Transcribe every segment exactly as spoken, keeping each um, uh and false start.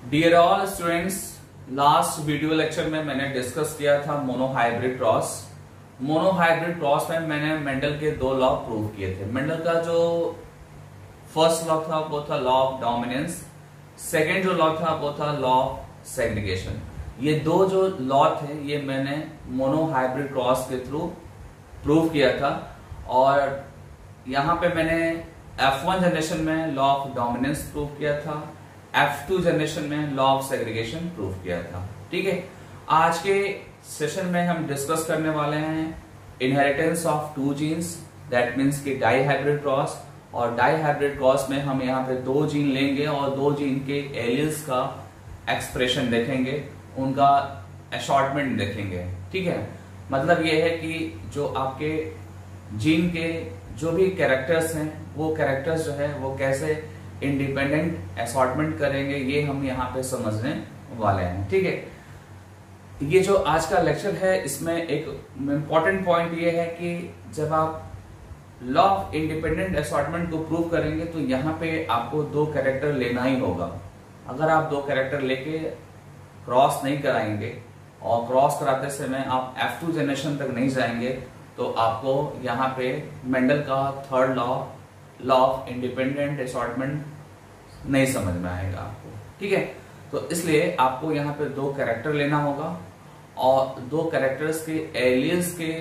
Dear all students, last video lecture में मैंने discuss किया था मोनोहाइब्रिड क्रॉस। मोनोहाइब्रिड क्रॉस में मैंने मेंडल के दो लॉ प्रूव किए थे। मेंडल का जो फर्स्ट लॉ था वो था लॉ ऑफ डोमिनेंस, सेकेंड जो लॉ था वो था लॉ ऑफ सेग्रीगेशन। ये दो जो लॉ थे ये मैंने मोनोहाइब्रिड क्रॉस के थ्रू प्रूव किया था। और यहाँ पे मैंने एफ वन जनरेशन में लॉ ऑफ डोमिनेंस प्रूव किया था, एफ टू जनरेशन में लॉ ऑफ सेग्रीगेशन प्रूव किया था। ठीक है, आज के सेशन में हम डिस्कस करने वाले हैं inheritance of two genes, that means कि डाई हाइब्रिड क्रॉस। और डाई हाइब्रिड क्रॉस में हम यहाँ पे दो जीन लेंगे और दो जीन के एलियंस का एक्सप्रेशन देखेंगे, उनका असॉर्टमेंट देखेंगे। ठीक है, मतलब ये है कि जो आपके जीन के जो भी कैरेक्टर्स हैं वो कैरेक्टर्स जो है वो कैसे इंडिपेंडेंट असॉर्टमेंट करेंगे, ये हम यहाँ पे समझने वाले हैं। ठीक है, ये जो आज का लेक्चर है इसमें एक इम्पॉर्टेंट पॉइंट ये है कि जब आप लॉ ऑफ इंडिपेंडेंट असॉर्टमेंट को प्रूव करेंगे तो यहाँ पे आपको दो कैरेक्टर लेना ही होगा। अगर आप दो कैरेक्टर लेके क्रॉस नहीं कराएंगे और क्रॉस कराते समय आप एफ टू जनरेशन तक नहीं जाएंगे तो आपको यहाँ पे मेंडल का third law law of independent assortment नहीं समझ में आएगा आपको। ठीक है, तो इसलिए आपको यहाँ पे दो कैरेक्टर लेना होगा और दो कैरेक्टर्स के एलियंस के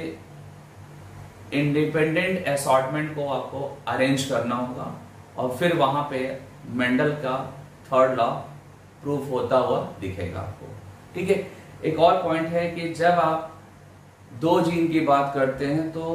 इंडिपेंडेंट असॉर्टमेंट को आपको अरेंज करना होगा और फिर वहां पे मेंडल का थर्ड लॉ प्रूफ होता हुआ दिखेगा आपको। ठीक है, एक और पॉइंट है कि जब आप दो जीन की बात करते हैं तो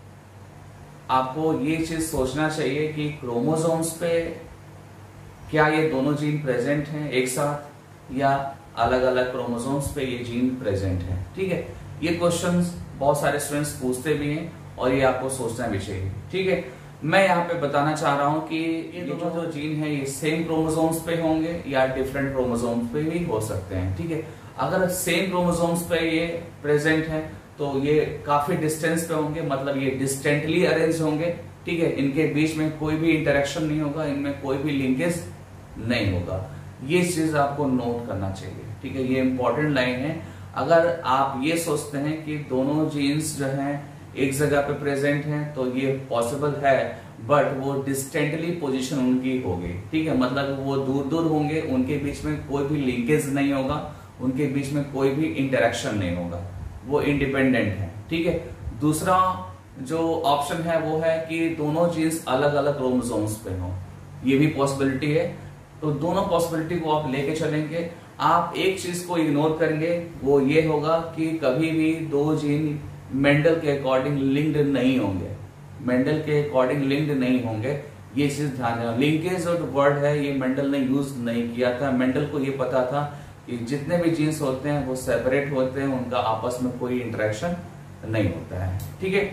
आपको ये चीज सोचना चाहिए कि क्रोमोसोम्स पे क्या ये दोनों जीन प्रेजेंट हैं एक साथ या अलग अलग क्रोमोसोम्स पे ये जीन प्रेजेंट हैं। ठीक है, ये क्वेश्चंस बहुत सारे स्टूडेंट्स पूछते भी हैं और ये आपको सोचना भी चाहिए। ठीक है, मैं यहाँ पे बताना चाह रहा हूँ कि ये दोनों जो जीन है ये सेम क्रोमोसोम्स पे होंगे या डिफरेंट क्रोमोसोम्स पे भी हो सकते हैं। ठीक है, अगर सेम क्रोमोसोम्स पे ये प्रेजेंट है तो ये काफी डिस्टेंस पे होंगे, मतलब ये डिस्टेंटली अरेंज होंगे। ठीक है, इनके बीच में कोई भी इंटरेक्शन नहीं होगा, इनमें कोई भी लिंकेज नहीं होगा। ये चीज आपको नोट करना चाहिए। ठीक है, ये इंपॉर्टेंट लाइन है। अगर आप ये सोचते हैं कि दोनों जीन्स जो हैं एक जगह पे प्रेजेंट हैं तो ये पॉसिबल है, बट वो डिस्टेंटली पोजीशन उनकी होगी। ठीक है, मतलब वो दूर दूर होंगे, उनके बीच में कोई भी लिंकेज नहीं होगा, उनके बीच में कोई भी इंटरेक्शन नहीं होगा, वो इंडिपेंडेंट है। ठीक है, दूसरा जो ऑप्शन है वो है कि दोनों जीन्स अलग अलग क्रोमोसोम्स पे हो, ये भी पॉसिबिलिटी है। तो दोनों पॉसिबिलिटी को आप लेके चलेंगे। आप एक चीज को इग्नोर करेंगे, वो ये होगा कि कभी भी दो जीन मेंडल के अकॉर्डिंग लिंक्ड नहीं होंगे, मेंडल के अकॉर्डिंग लिंक्ड नहीं होंगे। ये चीज ध्यान रखना। लिंकेज जो वर्ड है ये मेंडल ने यूज नहीं किया था। मेंडल को ये पता था कि जितने भी जीन्स होते हैं वो सेपरेट होते हैं, उनका आपस में कोई इंटरेक्शन नहीं होता है। ठीक है,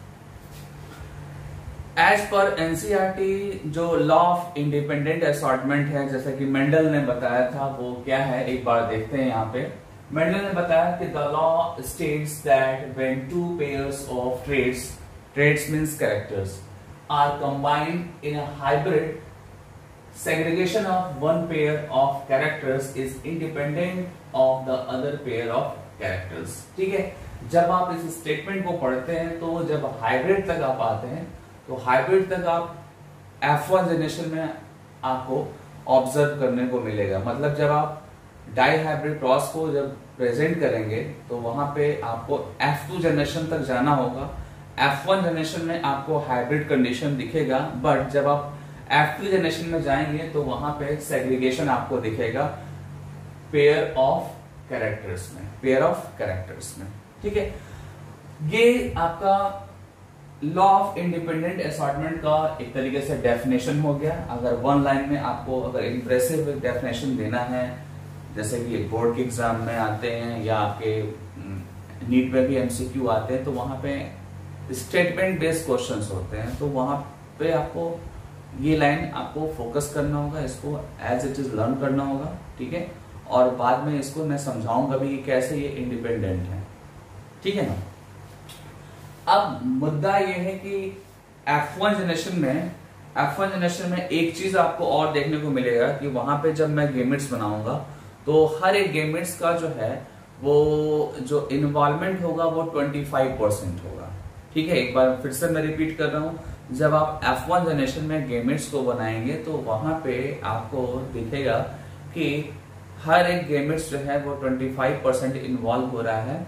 एज पर एनसीईआरटी जो लॉ ऑफ इंडिपेंडेंट असॉर्टमेंट है जैसा कि मेंडल ने बताया था वो क्या है, एक बार देखते हैं। यहाँ पे मेंडल ने बताया कि the law states that when two pairs of traits traits means characters are combined in a hybrid, segregation of one pair of characters is independent of the other pair of characters। ठीक है, जब आप इस statement को पढ़ते हैं तो जब हाइब्रिड तक आप आते हैं तो हाइब्रिड तक आप एफ वन जनरेशन में आपको ऑब्जर्व करने को मिलेगा। मतलब जब आप डाई हाइब्रिड क्रॉस को जब प्रेजेंट करेंगे तो वहां पे आपको एफ टू जनरेशन तक जाना होगा। एफ वन जनरेशन में आपको हाइब्रिड कंडीशन दिखेगा, बट जब आप एफ टू जनरेशन में जाएंगे तो वहां पे सेग्रीगेशन आपको दिखेगा पेयर ऑफ कैरेक्टर्स में, पेयर ऑफ कैरेक्टर्स में। ठीक है, ये आपका लॉ ऑफ इंडिपेंडेंट असॉर्टमेंट का एक तरीके से डेफिनेशन हो गया। अगर वन लाइन में आपको अगर इंप्रेसिव डेफिनेशन देना है, जैसे कि बोर्ड के एग्जाम में आते हैं या आपके नीट में भी एमसीक्यू आते हैं, तो वहां पे स्टेटमेंट बेस्ड क्वेश्चंस होते हैं, तो वहां पे आपको ये लाइन आपको फोकस करना होगा, इसको एज इट इज लर्न करना होगा। ठीक है, और बाद में इसको मैं समझाऊंगा भी कि कैसे ये इंडिपेंडेंट है। ठीक है ना। अब मुद्दा ये है कि एफ वन जनरेशन में एफ वन जनरेशन में एक चीज आपको और देखने को मिलेगा कि वहां पे जब मैं गेमेट्स बनाऊंगा तो हर एक गेमेट्स का जो है वो जो इन्वॉल्वमेंट होगा वो पच्चीस परसेंट होगा। ठीक है, एक बार फिर से मैं रिपीट कर रहा हूं, जब आप एफ वन जनरेशन में गेमेट्स को बनाएंगे तो वहां पे आपको दिखेगा कि हर एक गेमेट्स जो है वो पच्चीस परसेंट इन्वॉल्व हो रहा है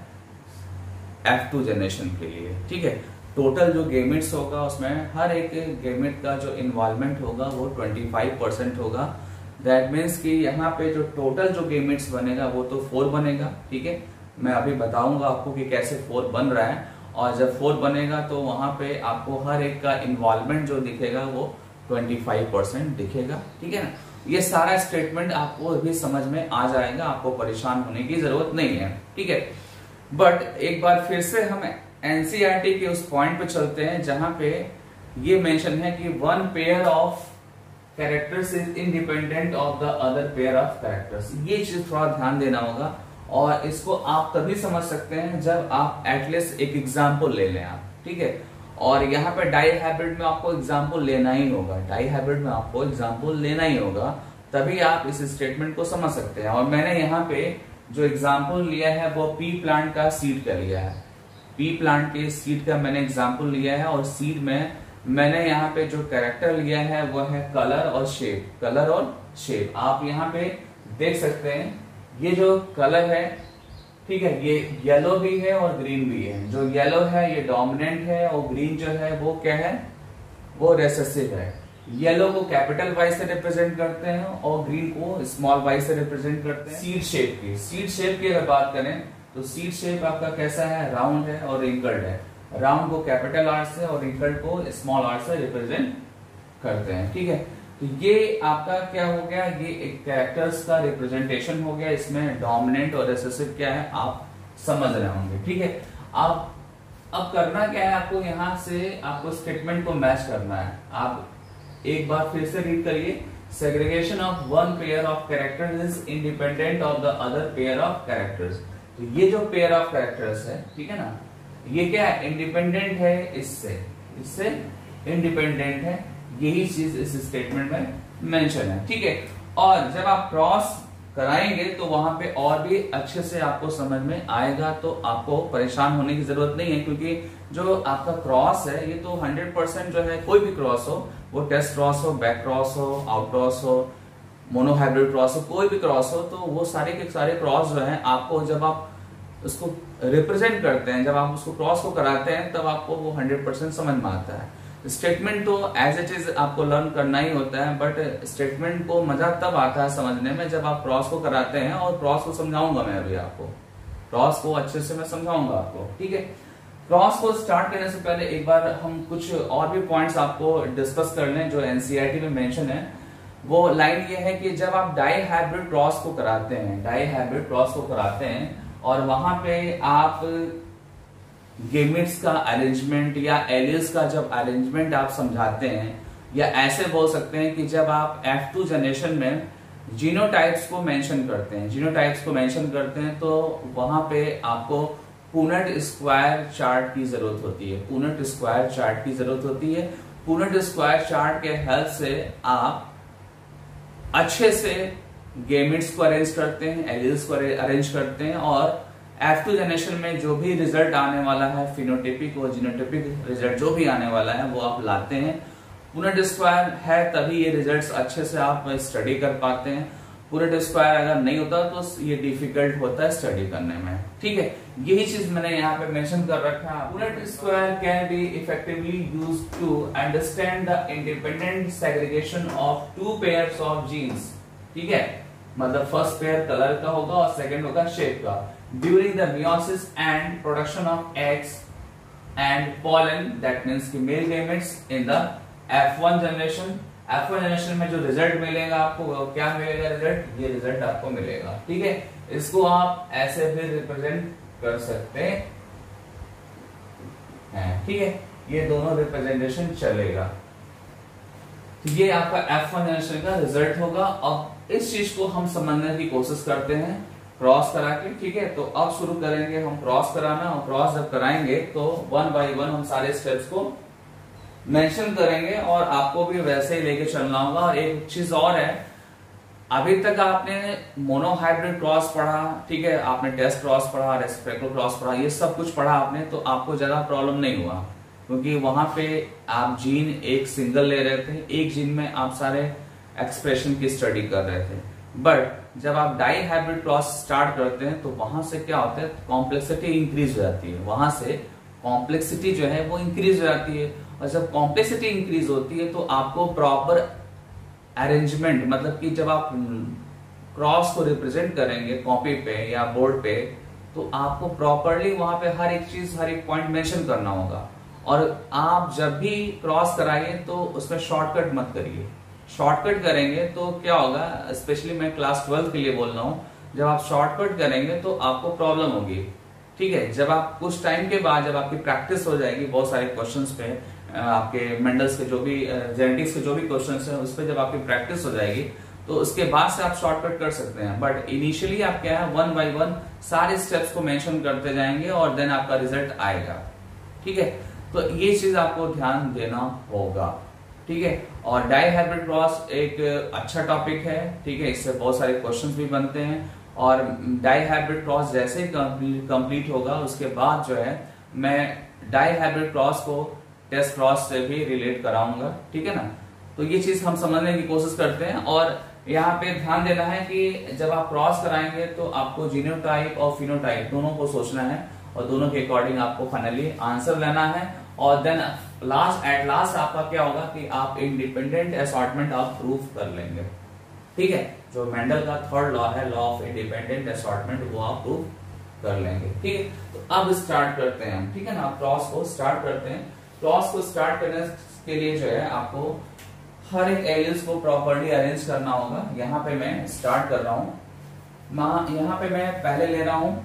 एफ टू जनरेशन के लिए। ठीक है, टोटल जो गेमेट्स होगा उसमें हर एक गेमेट का जो इन्वॉल्वमेंट होगा वो पच्चीस परसेंट होगा। दैट मीन्स कि यहाँ पे जो टोटल जो गेमेट्स बनेगा वो तो फोर बनेगा। ठीक है, मैं अभी बताऊंगा आपको कि कैसे फोर बन रहा है, और जब फोर बनेगा तो वहां पे आपको हर एक का इन्वॉल्वमेंट जो दिखेगा वो पच्चीस परसेंट दिखेगा। ठीक है ना, ये सारा स्टेटमेंट आपको भी समझ में आ जाएगा, आपको परेशान होने की जरूरत नहीं है। ठीक है, बट एक बार फिर से हम एनसीईआरटी के उस पॉइंट पे चलते हैं जहां पे ये मेंशन है कि one pair of characters is independent of the other pair of characters. ये चीज थोड़ा ध्यान देना होगा, और इसको आप तभी समझ सकते हैं जब आप एटलीस्ट एक एग्जाम्पल ले लें आप। ठीक है, और यहाँ पे डाई हाइब्रिड में आपको एग्जाम्पल लेना ही होगा, डाई हाइब्रिड में आपको एग्जाम्पल लेना ही होगा, तभी आप इस स्टेटमेंट को समझ सकते हैं। और मैंने यहाँ पे जो एग्जाम्पल लिया है वो पी प्लांट का सीड का लिया है, पी प्लांट के सीड का मैंने एग्जाम्पल लिया है, और सीड में मैंने यहाँ पे जो कैरेक्टर लिया है वो है कलर और शेप, कलर और शेप। आप यहाँ पे देख सकते हैं ये जो कलर है, ठीक है, ये येलो भी है और ग्रीन भी है। जो येलो है ये डोमिनेंट है, और ग्रीन जो है वो क्या है, वो रेसेसिव है। येलो को कैपिटल वाई से रिप्रेजेंट करते हैं और ग्रीन को स्मॉल वाई से रिप्रेजेंट करते हैं। सीड शेप की सीड शेप की अगर बात करें तो सीड शेप आपका कैसा है, राउंड है और रिंकल्ड है। राउंड को कैपिटल आर से और रिंकल्ड को स्मॉल आर से रिप्रेजेंट करते हैं। ठीक है, तो ये आपका क्या हो गया, ये एक कैरेक्टर्स का रिप्रेजेंटेशन हो गया। इसमें डोमिनेंट और रिसेसिव क्या है आप समझ रहे होंगे। ठीक है, आप अब करना क्या है, आपको यहां से आपको स्टेटमेंट को मैच करना है। आप एक बार फिर से रीड करिए, segregation of one pair of characters is independent of the other pair of characters. तो ये जो पेयर ऑफ कैरेक्टर्स है, ठीक है ना, ये क्या है, इंडिपेंडेंट है इससे, इससे इंडिपेंडेंट है। यही चीज इस स्टेटमेंट में मेंशन है। ठीक है, और जब आप क्रॉस कराएंगे तो वहां पे और भी अच्छे से आपको समझ में आएगा, तो आपको परेशान होने की जरूरत नहीं है, क्योंकि जो आपका क्रॉस है ये तो हंड्रेड परसेंट जो है, कोई भी क्रॉस हो, वो टेस्ट क्रॉस हो, बैक क्रॉस हो, आउट क्रॉस हो, मोनो हाइब्रिड क्रॉस हो, कोई भी क्रॉस हो, तो वो सारे के सारे क्रॉस जो है आपको जब आप उसको रिप्रेजेंट करते हैं, जब आप उसको क्रॉस को कराते हैं, तब आपको वो हंड्रेड परसेंट समझ में आता है। स्टेटमेंट तो एज इट इज आपको लर्न करना ही होता है, बट स्टेटमेंट को मजा तब आता है समझने में जब आप क्रॉस को कराते हैं, और क्रॉस को समझाऊंगा मैं अभी आपको, क्रॉस को अच्छे से मैं समझाऊंगा आपको। ठीक है, क्रॉस को स्टार्ट करने से पहले एक बार हम कुछ और भी पॉइंट्स आपको डिस्कस कर लें जो एनसीईआरटी में मेंशन है। वो लाइन ये है कि जब आप डाई हाइब्रिड क्रॉस को कराते हैं, डाई हाइब्रिड क्रॉस को कराते हैं और वहां पे आप गेमेट्स का अरेंजमेंट या एलियस का जब अरेंजमेंट आप समझाते हैं, या ऐसे बोल सकते हैं कि जब आप एफ टू जनरेशन में जीनोटाइप्स को मेंशन करते हैं, जीनोटाइप्स को मेंशन करते हैं, तो वहां पे आपको पुनेट स्क्वायर चार्ट की जरूरत होती है, पुनेट स्क्वायर चार्ट की जरूरत होती है। पुनेट स्क्वायर चार्ट के हेल्प से आप अच्छे से गेमेट्स को अरेंज करते हैं, एलियस को अरेंज करते हैं, और एफ टू जनरेशन में जो भी रिजल्ट आने वाला है, फिनोटिपिक और जीनोटिपिक रिजल्ट जो भी आने वाला है वो आप लाते हैं। पुनेट स्क्वायर है तभी ये रिजल्ट्स अच्छे से आप स्टडी कर पाते हैं। पुनेट स्क्वायर अगर नहीं होता तो ये डिफिकल्ट होता है स्टडी करने में। ठीक है, यही चीज मैंने यहाँ पे मेंशन कर रखा है। Punnett square can be effectively used to understand the independent segregation of two pairs of genes. ठीक है, मतलब फर्स्ट पेयर कलर का होगा और सेकंड होगा शेप का, during the meiosis and production of eggs and pollen, that means कि male gametes in the F one generation. F one generation में जो रिजल्ट मिलेगा आपको, क्या मिलेगा रिजल्ट, ये रिजल्ट आपको मिलेगा। ठीक है, इसको आप ऐसे भी रिप्रेजेंट कर सकते हैं। ठीक है, ये दोनों रिप्रेजेंटेशन चलेगा। तो ये आपका एफ वन जनरेशन का रिजल्ट होगा। अब इस चीज को हम समझने की कोशिश करते हैं क्रॉस करा के। ठीक है, तो अब शुरू करेंगे हम क्रॉस कराना, और क्रॉस जब कराएंगे तो वन बाय वन हम सारे स्टेप्स को मेंशन करेंगे और आपको भी वैसे ही लेके चलना होगा। और एक चीज और है, अभी तक आपने मोनोहाइब्रिड क्रॉस पढ़ा, ठीक है, आपने टेस्ट क्रॉस पढ़ा, रेस्पेक्टो क्रॉस पढ़ा, ये सब कुछ पढ़ा आपने, तो आपको ज्यादा प्रॉब्लम नहीं हुआ, क्योंकि वहां पे आप जीन एक सिंगल ले रहे थे, एक जीन में आप सारे एक्सप्रेशन की स्टडी कर रहे थे। बट जब आप डाई हाइब्रिड क्रॉस स्टार्ट करते हैं तो वहां से क्या होता है, कॉम्प्लेक्सिटी इंक्रीज हो जाती है, वहां से कॉम्प्लेक्सिटी जो है वो इंक्रीज हो जाती है। और जब कॉम्प्लेक्सिटी इंक्रीज होती है तो आपको प्रॉपर अरेंजमेंट, मतलब कि जब आप क्रॉस को रिप्रेजेंट करेंगे कॉपी पे या बोर्ड पे, तो आपको प्रॉपरली वहां पे हर एक चीज, हर एक पॉइंट मेंशन करना होगा। और आप जब भी क्रॉस कराइए तो उसमें शॉर्टकट मत करिए। शॉर्टकट करेंगे तो क्या होगा, स्पेशली मैं क्लास ट्वेल्थ के लिए बोल रहा हूँ, जब आप शॉर्टकट करेंगे तो आपको प्रॉब्लम होगी, ठीक है। जब आप कुछ टाइम के बाद, जब आपकी प्रैक्टिस हो जाएगी बहुत सारे क्वेश्चंस पे, आपके मेंडल्स के जो भी, जेनेटिक्स के जो भी क्वेश्चंस हैं उस पर जब आपकी प्रैक्टिस हो जाएगी तो उसके बाद से आप शॉर्टकट कर सकते हैं। बट इनिशियली आप क्या है, वन बाय वन सारे स्टेप्स को मेंशन करते जाएंगे और देन आपका रिजल्ट आएगा, ठीक है। तो ये चीज आपको ध्यान देना होगा, ठीक है। और डाई हाइब्रिड क्रॉस एक अच्छा टॉपिक है, ठीक है, इससे बहुत सारे क्वेश्चंस भी बनते हैं। और डाई हाइब्रिड क्रॉस जैसे कंप्लीट होगा उसके बाद जो है मैं डाई हाइब्रिड क्रॉस को टेस्ट क्रॉस से भी रिलेट कराऊंगा, ठीक है ना। तो ये चीज हम समझने की कोशिश करते हैं। और यहाँ पे ध्यान देना है कि जब आप क्रॉस कराएंगे तो आपको जीनोटाइप और फिनोटाइप दोनों को सोचना है और दोनों के अकॉर्डिंग आपको फाइनली आंसर लेना है। और देन लास्ट एट लास्ट आपका क्या होगा कि आप इंडिपेंडेंट असॉर्टमेंट आप प्रूफ कर लेंगे, ठीक है। जो मेंडल का थर्ड लॉ है, लॉ ऑफ इंडिपेंडेंट असॉर्टमेंट, वो आप प्रूफ कर लेंगे, ठीक है। तो अब स्टार्ट करते हैं हम, ठीक है ना। क्रॉस को स्टार्ट करते हैं। क्रॉस को स्टार्ट करने के लिए जो है आपको हर एक एलिल्स को प्रॉपर्ली अरेंज करना होगा। यहाँ पे मैं स्टार्ट कर रहा हूं, यहाँ पे मैं पहले ले रहा हूं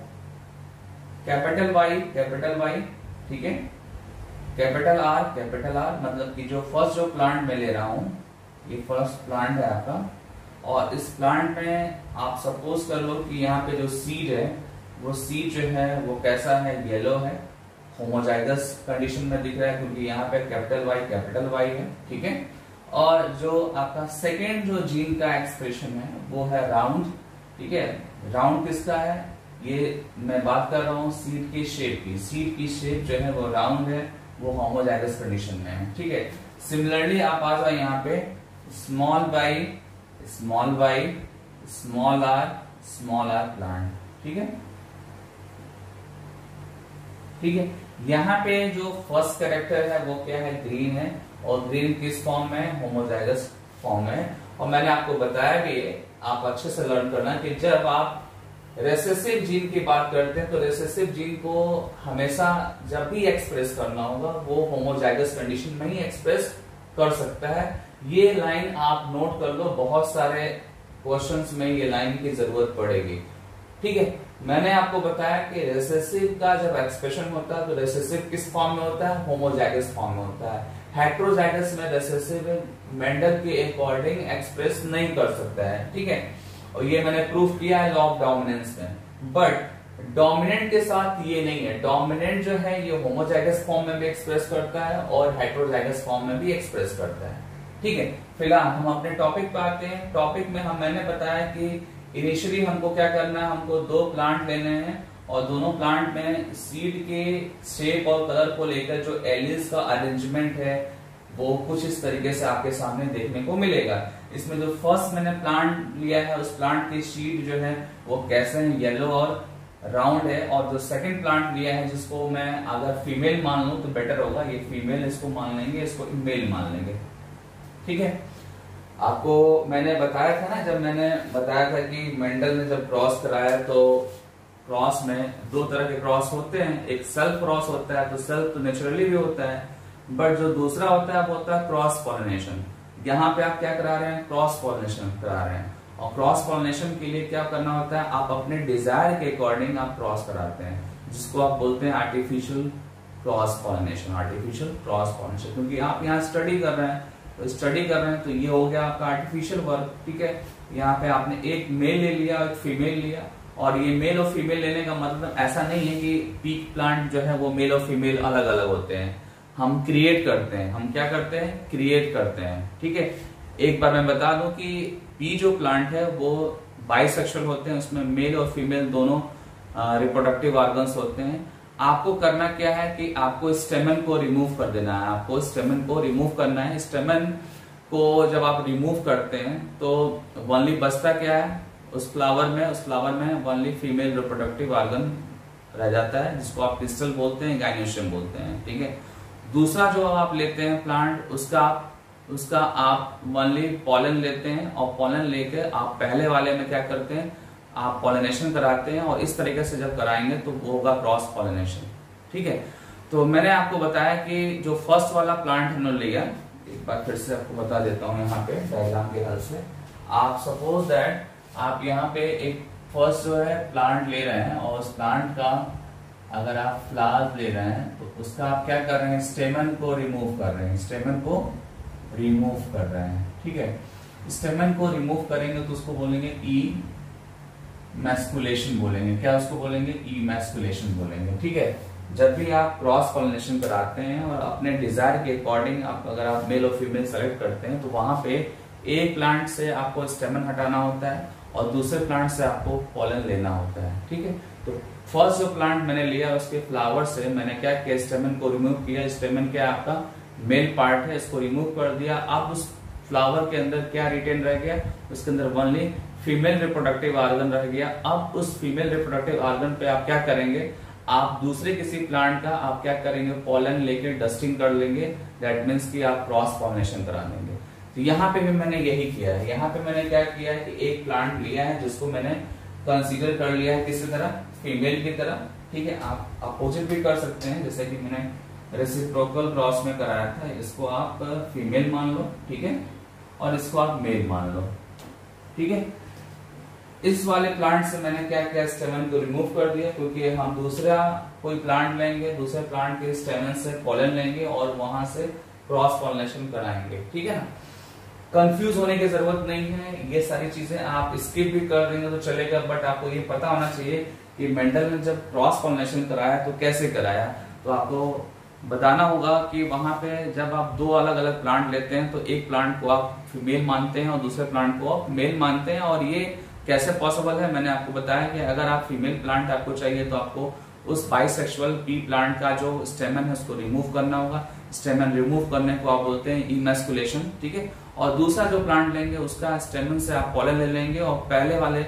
कैपिटल वाई, कैपिटल वाई, ठीक है, कैपिटल आर, कैपिटल आर, मतलब कि जो फर्स्ट जो प्लांट में ले रहा हूं, ये फर्स्ट प्लांट है आपका। और इस प्लांट में आप सपोज कर लो कि यहाँ पे जो सीड है, वो सीड जो है वो कैसा है, येलो है, होमोजाइगस कंडीशन में दिख रहा है, क्योंकि यहाँ पे कैपिटल वाई कैपिटल वाई है, ठीक है। और जो आपका सेकेंड जो जीन का एक्सप्रेशन है वो है राउंड, ठीक है। राउंड किसका है, ये मैं बात कर रहा हूँ सीड की शेप की। सीड की शेप जो है वो राउंड है, वो होमोजाइगस कंडीशन में है, ठीक है। सिमिलरली आप आ जाओ यहाँ पे small Y, small Y, small R, small R plant, ठीक है, ठीक है। यहाँ पे जो फर्स्ट कैरेक्टर है वो क्या है, ग्रीन है। और ग्रीन किस फॉर्म में, होमोजाइगस फॉर्म में। और मैंने आपको बताया भी, आप अच्छे से लर्न करना कि जब आप रेसेसिव जीन की बात करते हैं तो रेसेसिव जीन को हमेशा जब भी एक्सप्रेस करना होगा वो होमोजाइगस कंडीशन में ही एक्सप्रेस कर सकता है। ये लाइन आप नोट कर लो, बहुत सारे क्वेश्चंस में ये लाइन की जरूरत पड़ेगी, ठीक है। मैंने आपको बताया कि रेसेसिव का जब एक्सप्रेशन होता है तो रेसेसिव किस फॉर्म में होता है, होमोजाइगस फॉर्म में होता है। हेट्रोजाइगस में रेसेसिव मेंडल के अकॉर्डिंग एक्सप्रेस नहीं कर सकता है, ठीक है। और ये मैंने प्रूफ किया है लॉ ऑफ डोमिनेंस में। बट डोमिनेंट के साथ ये नहीं है, डोमिनेंट जो है ये होमोजाइगस फॉर्म में भी एक्सप्रेस करता है और हेट्रोजाइगस फॉर्म में भी एक्सप्रेस करता है, ठीक है। फिलहाल हम अपने टॉपिक पे आते हैं। टॉपिक में हम मैंने बताया कि इनिशियली हमको क्या करना है, हमको दो प्लांट लेने हैं और दोनों प्लांट में सीड के शेप और कलर को लेकर जो एलिल्स का अरेंजमेंट है वो कुछ इस तरीके से आपके सामने देखने को मिलेगा। इसमें जो फर्स्ट मैंने प्लांट लिया है उस प्लांट की शीट जो है वो कैसे है, येलो और राउंड है। और जो सेकंड प्लांट लिया है जिसको मैं अगर फीमेल मान लूं तो बेटर होगा, ये फीमेल इसको मान लेंगे, इसको मेल मान लेंगे, ठीक है। आपको मैंने बताया था ना, जब मैंने बताया था कि मेंडल ने जब क्रॉस कराया तो क्रॉस में दो तरह के क्रॉस होते हैं, एक सेल्फ क्रॉस होता है, तो सेल्फ तो नेचुरली भी होता है, बट जो दूसरा होता है वो होता है क्रॉस पॉलिनेशन। यहाँ पे आप क्या करा रहे हैं, क्रॉस पॉलिनेशन करा रहे हैं। और क्रॉस पॉलिनेशन के लिए क्या करना होता है, आप अपने डिजायर के अकॉर्डिंग आप क्रॉस कराते हैं, जिसको आप बोलते हैं artificial cross pollination. Artificial cross pollination, क्योंकि आप यहाँ स्टडी कर रहे हैं, तो स्टडी कर रहे हैं तो ये हो गया आपका आर्टिफिशियल वर्क, ठीक है। यहाँ पे आपने एक मेल ले लिया और एक फीमेल लिया, और ये मेल और फीमेल लेने का मतलब ऐसा नहीं है कि पीक प्लांट जो है वो मेल और फीमेल अलग अलग होते हैं। हम क्रिएट करते हैं। हम क्या करते हैं? क्रिएट करते हैं। ठीक है, एक बार मैं बता दूं कि पी जो प्लांट है वो बाइसेक्सुअल होते हैं, उसमें मेल और फीमेल दोनों रिप्रोडक्टिव ऑर्गन्स होते हैं। आपको करना क्या है कि आपको स्टेमन को रिमूव कर देना है। आपको स्टेमन को रिमूव करना है। स्टेमन को जब आप रिमूव करते हैं तो ओनली बचता क्या है उस फ्लावर में? उस फ्लावर में ओनली फीमेल रिप्रोडक्टिव ऑर्गन रह जाता है, जिसको आप क्रिस्टल बोलते हैं, गाइनोशियम बोलते हैं। ठीक है, दूसरा जो आप लेते हैं प्लांट, उसका उसका आप ओनली पॉलन लेते हैं, और पॉलन लेकर आप पहले वाले में क्या करते हैं? आप पॉलिनेशन कराते हैं, और इस तरीके से जब कराएंगे तो वो होगा क्रॉस पॉलिनेशन। ठीक है, तो मैंने आपको बताया कि जो फर्स्ट वाला प्लांट हमने लिया, एक बार फिर से आपको बता देता हूं यहाँ पे डायग्राम के हेल्प से। आप सपोज दैट आप यहाँ पे एक फर्स्ट जो है प्लांट ले रहे हैं, और उस प्लांट का अगर आप फ्लावर्स ले रहे हैं तो उसका आप क्या कर रहे हैं? स्टेमन को रिमूव कर रहे हैं। स्टेमन को रिमूव कर रहे हैं। ठीक है, स्टेमन को रिमूव करेंगे तो उसको बोलेंगे ई मैस्कुलेशन बोलेंगे। क्या उसको बोलेंगे? ई मैस्कुलेशन बोलेंगे। ठीक है, जब भी आप क्रॉस पॉलिनेशन कराते हैं और अपने डिजायर के अकॉर्डिंग आप अगर आप मेल और फीमेल सेलेक्ट करते हैं तो वहां पे एक प्लांट से आपको स्टेमन हटाना होता है और दूसरे प्लांट से आपको पॉलन लेना होता है। ठीक है, तो फर्स्ट जो प्लांट मैंने लिया उसके फ्लावर से मैंने क्या किया? स्टेमन को रिमूव किया। स्टेमन क्या आपका मेल पार्ट है, इसको रिमूव कर दिया। अब उस फ्लावर के अंदर क्या रिटेन रह गया? उसके अंदर ओनली फीमेल रिप्रोडक्टिव ऑर्गन रह गया। अब उस फीमेल रिप्रोडक्टिव ऑर्गन पे आप क्या करेंगे? आप दूसरे किसी प्लांट का आप क्या करेंगे? पॉलन लेके डस्टिंग कर लेंगे। दैट मीन्स कि आप क्रॉस पॉलिनेशन करा लेंगे। तो यहाँ पे भी मैंने यही किया है। यहाँ पे मैंने क्या किया है कि एक प्लांट लिया है जिसको मैंने कंसीडर कर लिया है किसी तरह? फीमेल की तरह। ठीक है, आप अपोजिट भी कर सकते हैं, जैसे कि मैंने रेसिप्रोकल क्रॉस में कराया था। इसको आप फीमेल मान लो, ठीक है, और इसको आप मेल मान लो। ठीक है, इस वाले प्लांट से मैंने क्या किया? स्टेमन को रिमूव कर दिया, क्योंकि हम दूसरा कोई प्लांट लेंगे, दूसरे प्लांट के स्टेमन से पॉलन लेंगे और वहां से क्रॉस पॉलिनेशन कराएंगे। ठीक है ना, कंफ्यूज होने की जरूरत नहीं है। ये सारी चीजें आप स्किप भी कर देंगे तो चलेगा, बट आपको ये पता होना चाहिए कि मेंडल ने जब क्रॉस पॉलिनेशन कराया तो कैसे कराया। तो आपको बताना होगा कि वहां पे जब आप दो अलग अलग प्लांट लेते हैं तो एक प्लांट को आप फीमेल मानते हैं और दूसरे प्लांट को आप मेल मानते हैं। और ये कैसे पॉसिबल है? मैंने आपको बताया कि अगर आप फीमेल प्लांट आपको चाहिए तो आपको उस बाइसेक्सुअल पी प्लांट का जो स्टेमन है उसको रिमूव करना होगा। स्टेमन रिमूव करने को आप बोलते हैं इमैस्कुलेशन। ठीक है, और दूसरा जो प्लांट लेंगे उसका स्टेमन से आप पॉलन ले लेंगे और पहले वाले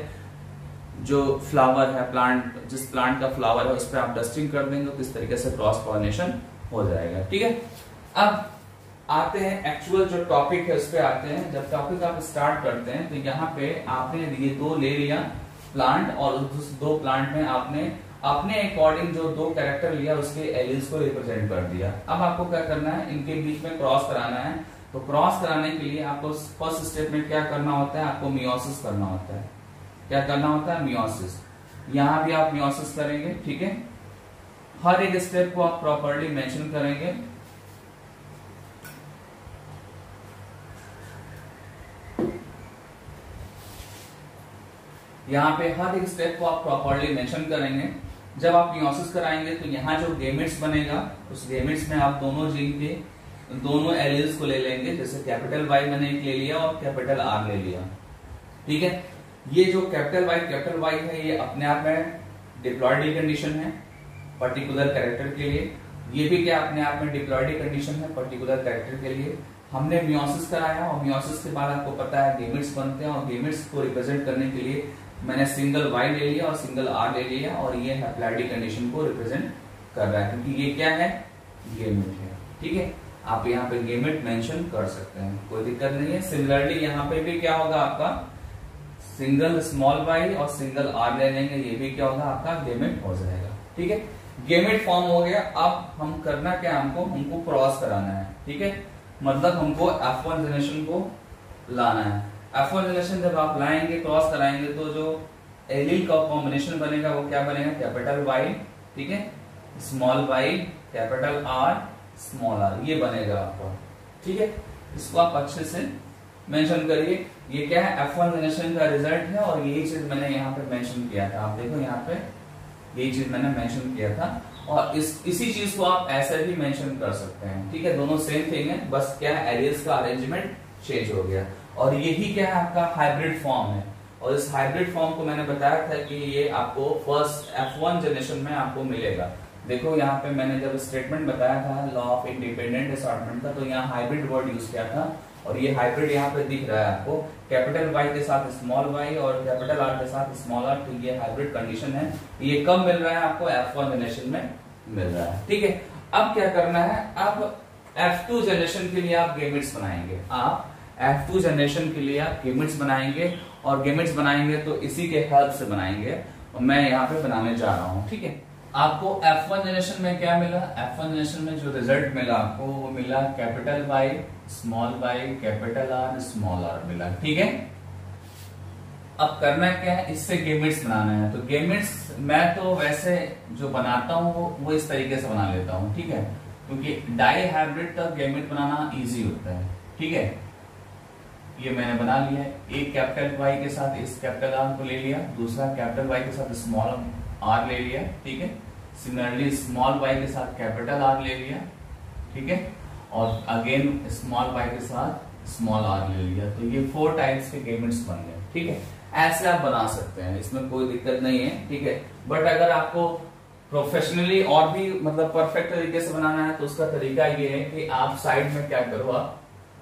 जो फ्लावर है प्लांट, जिस प्लांट का फ्लावर है उस पर आप डस्टिंग कर देंगे तो इस तरीके से क्रॉस पॉलिनेशन हो जाएगा। ठीक है, अब आते हैं एक्चुअल जो टॉपिक है उस पे आते हैं। जब टॉपिक आप स्टार्ट करते हैं तो यहाँ पे आपने ये दो ले लिया प्लांट, और उस दो प्लांट में आपने अपने अकॉर्डिंग जो दो कैरेक्टर लिया उसके एलिल्स को रिप्रेजेंट कर दिया। अब आपको क्या करना है? इनके बीच में क्रॉस कराना है। तो क्रॉस कराने के लिए आपको फर्स्ट स्टेप में क्या करना होता है? आपको मियोसिस करना होता है। क्या करना होता है? मियोसिस। यहाँ भी आप मियोसिस करेंगे। ठीक है, हर एक स्टेप को आप प्रॉपर्ली मेंशन करेंगे। यहाँ पे हर एक स्टेप को आप प्रॉपर्ली मेंशन करेंगे। जब आप मियोसिस कराएंगे तो यहाँ जो गेमेट्स बनेगा उस गेमेट्स में आप दोनों जीन के दोनों एलिल्स को ले लेंगे। जैसे कैपिटल वाई मैंने एक ले लिया और कैपिटल आर ले लिया। ठीक है, ये जो कैपिटल वाई कैपिटल वाई है ये अपने आप में डिप्लॉयड कंडीशन है पर्टिकुलर कैरेक्टर के लिए। ये भी क्या अपने आप में डिप्लॉयड कंडीशन है पर्टिकुलर कैरेक्टर के लिए। हमने मियोसिस कराया और मियोसिस के बाद आपको पता है गेमेट्स बनते हैं, और गेमेट्स को रिप्रेजेंट करने के लिए मैंने सिंगल वाई ले लिया और सिंगल आर ले लिया, और ये हैप्लॉयड कंडीशन को रिप्रेजेंट कर रहा है क्योंकि ये क्या है? गेमेट है। ठीक है, आप यहाँ पे गेमेट मेंशन कर सकते हैं, कोई दिक्कत नहीं है। सिमिलरली यहाँ पे भी क्या होगा? आपका सिंगल स्मॉल वाई और सिंगल आर ले लेंगे, ये भी क्या होगा? आपका गेमेट हो जाएगा। ठीक है, गेमेट फॉर्म हो गया। अब हम करना क्या? हमको हमको क्रॉस कराना है। ठीक है, मतलब हमको एफ वन जनरेशन को लाना है। एफ वन जनरेशन जब आप लाएंगे क्रॉस कराएंगे तो जो एलील का कॉम्बिनेशन बनेगा वो क्या बनेगा? कैपिटल वाई, ठीक है, small Y, capital R, small R, ये बनेगा आपका। ठीक है, इसको आप अच्छे से मेंशन करिए। ये क्या है? एफ वन जनरेशन का रिजल्ट है और यही चीज मैंने यहाँ पे मेंशन किया था। आप देखो यहाँ पे यही चीज मैंने मेंशन किया था। और इस इसी चीज को आप ऐसे भी मेंशन कर सकते हैं, ठीक है, दोनों सेम थिंग है, बस क्या है एलियस का अरेंजमेंट चेंज हो गया। और यही क्या है आपका हाइब्रिड फॉर्म है। और इस हाइब्रिड फॉर्म को मैंने बताया था कि ये आपको फर्स्ट एफ वन जनरेशन में आपको मिलेगा। देखो यहाँ पे मैंने जब स्टेटमेंट बताया था लॉ ऑफ इंडिपेंडेंट असॉर्टमेंट का, तो यहाँ हाइब्रिड वर्ड यूज किया था। और ये हाइब्रिड यहाँ पे दिख रहा है आपको, कैपिटल वाई के साथ स्मॉल वाई और कैपिटल आर के साथ स्मॉल आर, तो ये हाइब्रिड कंडीशन है। ये कब मिल रहा है आपको? एफ वन जनरेशन में मिल रहा है, ठीक है। अब क्या करना है, अब एफ टू जनरेशन के लिए आप गेमिट्स बनाएंगे। आप एफ टू जनरेशन के लिए आप गेमिट्स बनाएंगे, और गेमिट्स बनाएंगे तो इसी के हेल्प से बनाएंगे, और मैं यहाँ पे बनाने जा रहा हूँ, ठीक है। आपको एफ वन जनरेशन में क्या मिला? एफ वन जनरेशन में जो रिजल्ट मिला आपको वो मिला capital Y small Y capital R small R मिला, ठीक है। अब करना क्या है, इससे गेमिट्स बनाना है। तो गेमिट्स मैं तो वैसे जो बनाता हूँ वो, वो इस तरीके से बना लेता हूँ, ठीक है, क्योंकि डाई हाइब्रिड का गेमिट बनाना इजी होता है, ठीक है। ये मैंने बना लिया है, एक कैपिटल वाई के साथ इस कैपिटल आर को ले लिया, दूसरा कैपिटल वाई के साथ स्मॉल आर ले लिया, ठीक है। सिमिलरली स्मॉल वाई के साथ कैपिटल आर ले लिया, ठीक है, और अगेन स्मॉल वाई के साथ स्मॉल आर ले लिया। तो ये फोर टाइप्स के गेमिट्स बन गए, ठीक है। ऐसे आप बना सकते हैं, इसमें कोई दिक्कत नहीं है, ठीक है। बट अगर आपको प्रोफेशनली और भी मतलब परफेक्ट तरीके से बनाना है तो उसका तरीका ये है कि आप साइड में क्या करो, आप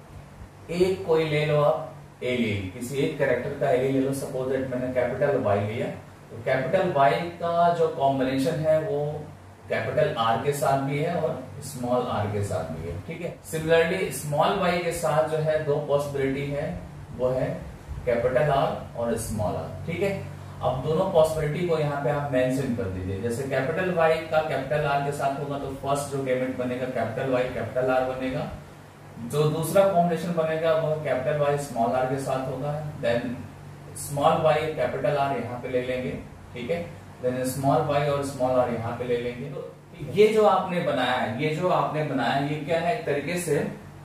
एक कोई ले लो, आप ए ले ली, किसी एक कैरेक्टर का ए ले लो। सपोज दैट मैंने कैपिटल वाई लिया, तो कैपिटल वाई का जो कॉम्बिनेशन है वो कैपिटल आर के साथ भी है और स्मॉल आर के साथ भी है, ठीक है। सिमिलरली स्मॉल वाई के साथ जो है दो पॉसिबिलिटी है, वो है कैपिटल आर और स्मॉल आर, ठीक है। अब दोनों पॉसिबिलिटी को यहाँ पे आप मेंशन कर दीजिए। जैसे कैपिटल वाई का कैपिटल आर के साथ होगा तो फर्स्ट जो गेमिट बनेगा कैपिटल वाई कैपिटल आर बनेगा। जो दूसरा कॉम्बिनेशन बनेगा वो कैपिटल वाई स्मॉल आर के साथ होगा, then small Y capital R यहाँ पे ले लेंगे, ठीक है, देन स्मॉल वाई और स्मॉल आर यहाँ पे ले लेंगे। तो ये जो आपने बनाया है, ये जो आपने बनाया ये क्या है, एक तरीके से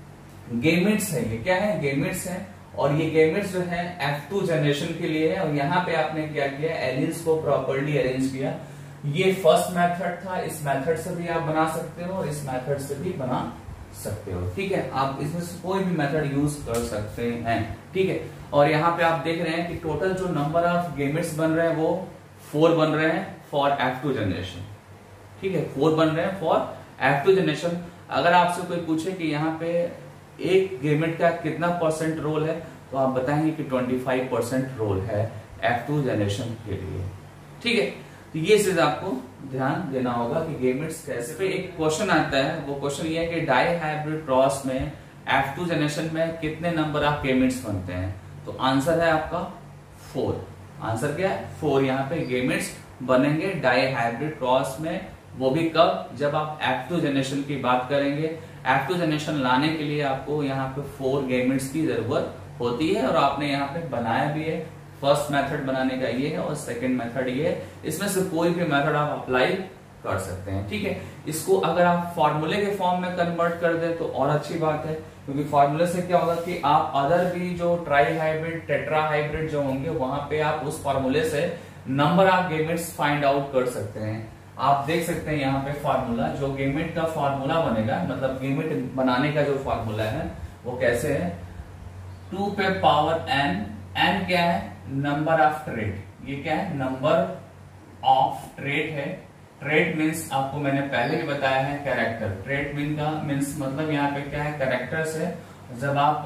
गेमिट्स है। ये क्या है? गेमिट्स है। और ये गेमिट्स जो है एफ टू जनरेशन के लिए है। और यहाँ पे आपने क्या किया, एलियंस को प्रॉपर्ली अरेंज किया। ये फर्स्ट मेथड था, इस मेथड से भी आप बना सकते हो और इस मेथड से भी बना सकते हो, ठीक है। आप इसमें से कोई भी मेथड यूज कर सकते हैं, ठीक है। और यहाँ पे आप देख रहे हैं कि टोटल जो नंबर ऑफ गेमिट्स बन रहे हैं वो फोर बन रहे हैं फॉर एफ टू जनरेशन, ठीक है, फोर बन रहे हैं फॉर एफ टू जनरेशन। अगर आपसे कोई पूछे कि यहाँ पे एक गेमिट का कितना परसेंट रोल है, तो आप बताएंगे कि पच्चीस परसेंट रोल है एफ टू जनरेशन के लिए, ठीक है। तो ये चीज आपको ध्यान देना होगा कि गेमिट्स कैसे। पे एक क्वेश्चन आता है, वो क्वेश्चन ये है कि डाई हाइब्रिड क्रॉस में एफ टू जनरेशन में कितने नंबर ऑफ गेमिट्स बनते हैं? तो आंसर है आपका फोर। आंसर क्या है? फोर। यहाँ पे गेमिट्स बनेंगे डाई हाइब्रिड क्रॉस में, वो भी कब? जब आप एफ टू जनरेशन की बात करेंगे। एफ टू जनरेशन लाने के लिए आपको यहाँ पे फोर गेमिट्स की जरूरत होती है, और आपने यहाँ पे बनाया भी है। फर्स्ट मेथड बनाने का ये है और सेकंड मेथड ये है। इसमें से कोई भी मेथड आप अप्लाई कर सकते हैं, ठीक है। इसको अगर आप फॉर्मूले के फॉर्म में कन्वर्ट कर दें तो और अच्छी बात है, क्योंकि फॉर्मूले से क्या होगा कि आप अदर भी जो ट्राई हाइब्रिड टेट्रा हाइब्रिड जो होंगे वहां पे आप उस फॉर्मूले से number of gametes find out कर सकते हैं। आप देख सकते हैं यहाँ पे फॉर्मूला, जो गेमिट का फॉर्मूला बनेगा, मतलब गेमिट बनाने का जो फॉर्मूला है वो कैसे है, टू पे पावर एन। एन क्या है? Number of trait. ये क्या है? नंबर ऑफ ट्रेट है। ट्रेट मीन्स आपको मैंने पहले भी बताया है कैरेक्टर। ट्रेट मीन का मीन्स मतलब यहाँ पे क्या है, कैरेक्टर्स है। जब आप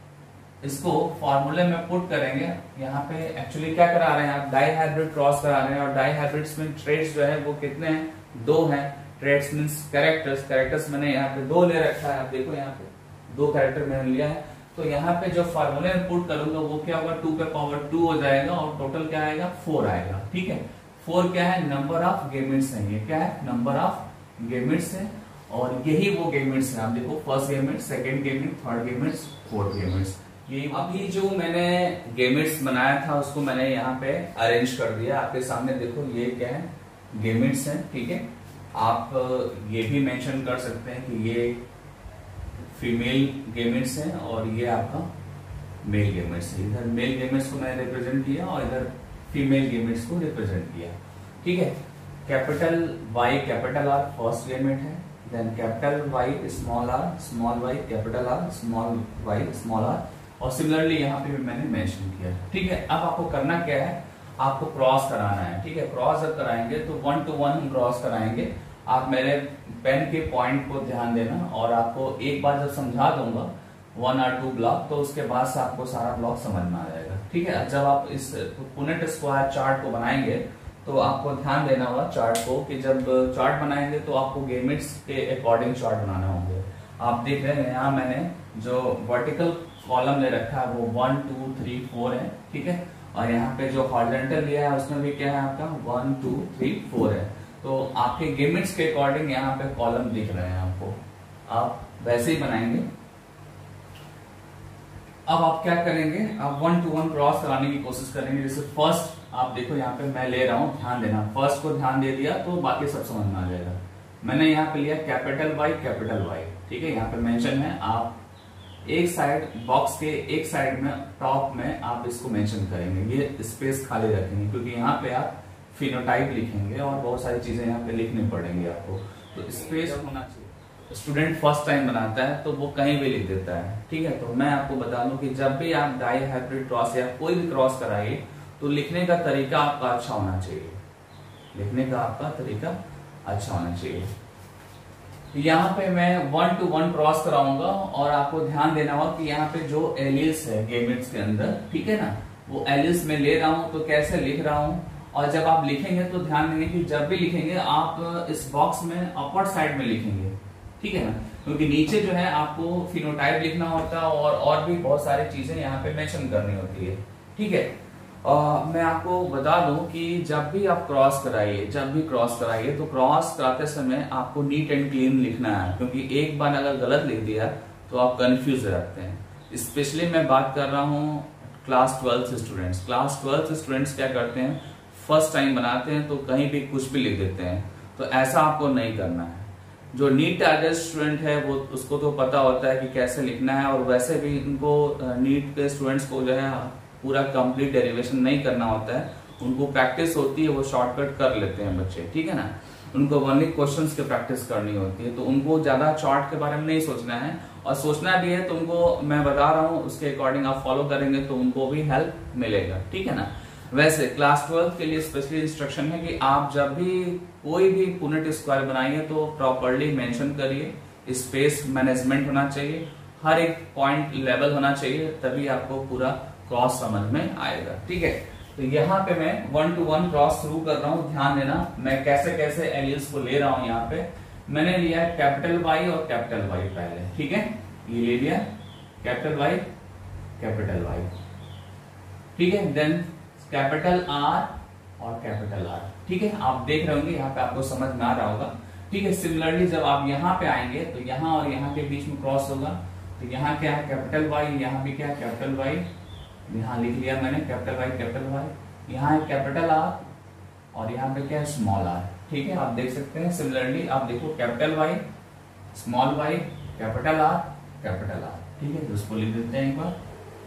इसको फॉर्मूले में पुट करेंगे, यहाँ पे एक्चुअली क्या करा रहे हैं आप, डाई हाइब्रिड क्रॉस करा रहे हैं, और डाई हाइब्रिड्स में ट्रेट्स जो है वो कितने हैं? दो हैं। Traits means characters. कैरेक्टर्स मैंने यहाँ पे दो ले रखा है, आप देखो यहाँ पे दो कैरेक्टर मैंने लिया है। तो यहाँ पे जो फॉर्मूले में पुट करूंगा वो क्या होगा, टू पे पावर टू हो जाएगा, और टोटल क्या आएगा, फोर आएगा, ठीक है। फोर क्या है? नंबर ऑफ गेमिट्स है। ये क्या है? नंबर ऑफ गेमिट्स है। और यही वो गेमिट्स है, आप देखो, first gamete, second gamete, third gametes, fourth gametes. ये अभी जो मैंने गेमिट्स बनाया था उसको मैंने यहाँ पे अरेंज कर दिया आपके सामने। देखो ये क्या है, गेमिट्स है, ठीक है। आप ये भी मेंशन कर सकते हैं कि ये फीमेल गेमिट्स है और ये आपका मेल गेमिट्स है। इधर मेल गेमिट्स को मैंने रिप्रेजेंट किया और इधर फीमेल गेमिट्स को रिप्रेजेंट किया, ठीक है। Capital Y capital R first gamete है, then capital Y small R small Y capital R small Y small R, और सिमिलरली यहाँ पे भी मैंने मेंशन किया। ठीक है, अब आपको करना क्या है, आपको क्रॉस कराना है। ठीक है, क्रॉस जब कराएंगे तो वन टू वन हम क्रॉस कराएंगे। आप मेरे पेन के पॉइंट को ध्यान देना, और आपको एक बार जब समझा दूंगा वन और टू ब्लॉक, तो उसके बाद से आपको सारा ब्लॉक समझ में आ जाएगा। ठीक है, जब आप इस पुनेट स्क्वायर चार्ट को बनाएंगे तो आपको ध्यान देना होगा चार्ट को, कि जब चार्ट बनाएंगे तो आपको गेमिट्स के अकॉर्डिंग चार्ट बनाने होंगे। आप देख रहे हैं यहाँ मैंने जो वर्टिकल कॉलम ले रखा है वो वन टू थ्री फोर है। ठीक है, और यहाँ पे जो हॉरिजॉन्टल लिया है उसमें भी क्या है आपका वन टू थ्री फोर है। तो आपके गेमिट्स के अकॉर्डिंग यहाँ पे कॉलम दिख रहे हैं आपको, आप वैसे ही बनाएंगे। अब आप क्या करेंगे, आप वन टू वन क्रॉस कराने की कोशिश करेंगे। जैसे फर्स्ट आप देखो यहाँ पे मैं ले रहा हूँ, ध्यान देना, फर्स्ट को ध्यान दे दिया तो बाकी सब समझ में आ जाएगा। मैंने यहाँ पे लिया कैपिटल वाई कैपिटल वाई। ठीक है, यहाँ पे मेंशन है, आप एक साइड बॉक्स के एक साइड में टॉप में आप इसको मेंशन करेंगे, ये स्पेस खाली रखेंगे, क्योंकि यहाँ पे आप फिनोटाइप लिखेंगे और बहुत सारी चीजें यहाँ पे लिखनी पड़ेंगी आपको, तो स्पेस होना चाहिए। स्टूडेंट फर्स्ट टाइम बनाता है तो वो कहीं भी लिख देता है। ठीक है, तो मैं आपको बता दूं कि जब भी आप डाई हाइब्रिड क्रॉस या कोई भी क्रॉस कराइए तो लिखने का तरीका आपका अच्छा होना चाहिए, लिखने का आपका तरीका अच्छा होना चाहिए। यहाँ पे मैं वन टू वन क्रॉस कराऊंगा, और आपको ध्यान देना होगा कि यहाँ पे जो एलियस है गेमिट्स के अंदर, ठीक है ना, वो एलियस में ले रहा हूं तो कैसे लिख रहा हूं, और जब आप लिखेंगे तो ध्यान देंगे कि जब भी लिखेंगे आप इस बॉक्स में अपवर्ड साइड में लिखेंगे। ठीक है ना, क्योंकि नीचे जो है आपको फिनोटाइप लिखना होता है और और भी बहुत सारी चीजें यहाँ पे मेंशन करनी होती है। ठीक है, आ, मैं आपको बता दूं कि जब भी आप क्रॉस कराइए जब भी क्रॉस कराइए तो क्रॉस कराते समय आपको नीट एंड क्लीन लिखना है, क्योंकि एक बार अगर गलत लिख दिया तो आप कंफ्यूज रहते हैं। स्पेशली मैं बात कर रहा हूँ class twelfth students. Class twelfth students क्या करते हैं, फर्स्ट टाइम बनाते हैं तो कहीं भी कुछ भी लिख देते हैं, तो ऐसा आपको नहीं करना है। जो नीट टारगेट स्टूडेंट है वो उसको तो पता होता है कि कैसे लिखना है, और वैसे भी इनको नीट के स्टूडेंट्स को जो है पूरा कंप्लीट डेरिवेशन नहीं करना होता है, उनको प्रैक्टिस होती है, वो शॉर्टकट कर लेते हैं बच्चे। ठीक है ना, उनको ओनली क्वेश्चंस की प्रैक्टिस करनी होती है, तो उनको ज्यादा चार्ट के बारे में नहीं सोचना है, और सोचना भी है तो उनको मैं बता रहा हूँ उसके अकॉर्डिंग आप फॉलो करेंगे तो उनको भी हेल्प मिलेगा। ठीक है ना, वैसे क्लास ट्वेल्थ के लिए स्पेशली इंस्ट्रक्शन है कि आप जब भी कोई भी पुनेट स्क्वायर बनाइए तो प्रॉपरली मेंशन करिए, स्पेस मैनेजमेंट होना चाहिए, हर एक पॉइंट लेवल होना चाहिए, तभी आपको पूरा क्रॉस समझ में आएगा। ठीक है, तो यहाँ पे मैं वन टू वन क्रॉस शुरू कर रहा हूँ, ध्यान देना मैं कैसे कैसे एलियंस को ले रहा हूँ। यहाँ पे मैंने लिया है कैपिटल वाई और कैपिटल वाई पहले। ठीक है, ये ले लिया कैपिटल वाई कैपिटल वाई। ठीक है, देन कैपिटल आर और कैपिटल आर। ठीक है, आप देख रहे होंगे यहाँ पे आपको समझ में आ रहा होगा। ठीक है, सिमिलरली जब आप यहाँ पे आएंगे तो यहाँ और यहाँ के बीच में क्रॉस होगा, तो यहाँ क्या है कैपिटल वाई, यहाँ भी क्या है कैपिटल वाई, यहाँ लिख लिया मैंने कैपिटल वाई कैपिटल वाई, यहाँ है कैपिटल आर और यहाँ पे क्या है स्मॉल आर। ठीक है, आप देख सकते हैं। सिमिलरली आप देखो capital Y small Y capital R capital R. ठीक है, तो उसको लिख देते हैं एक बार।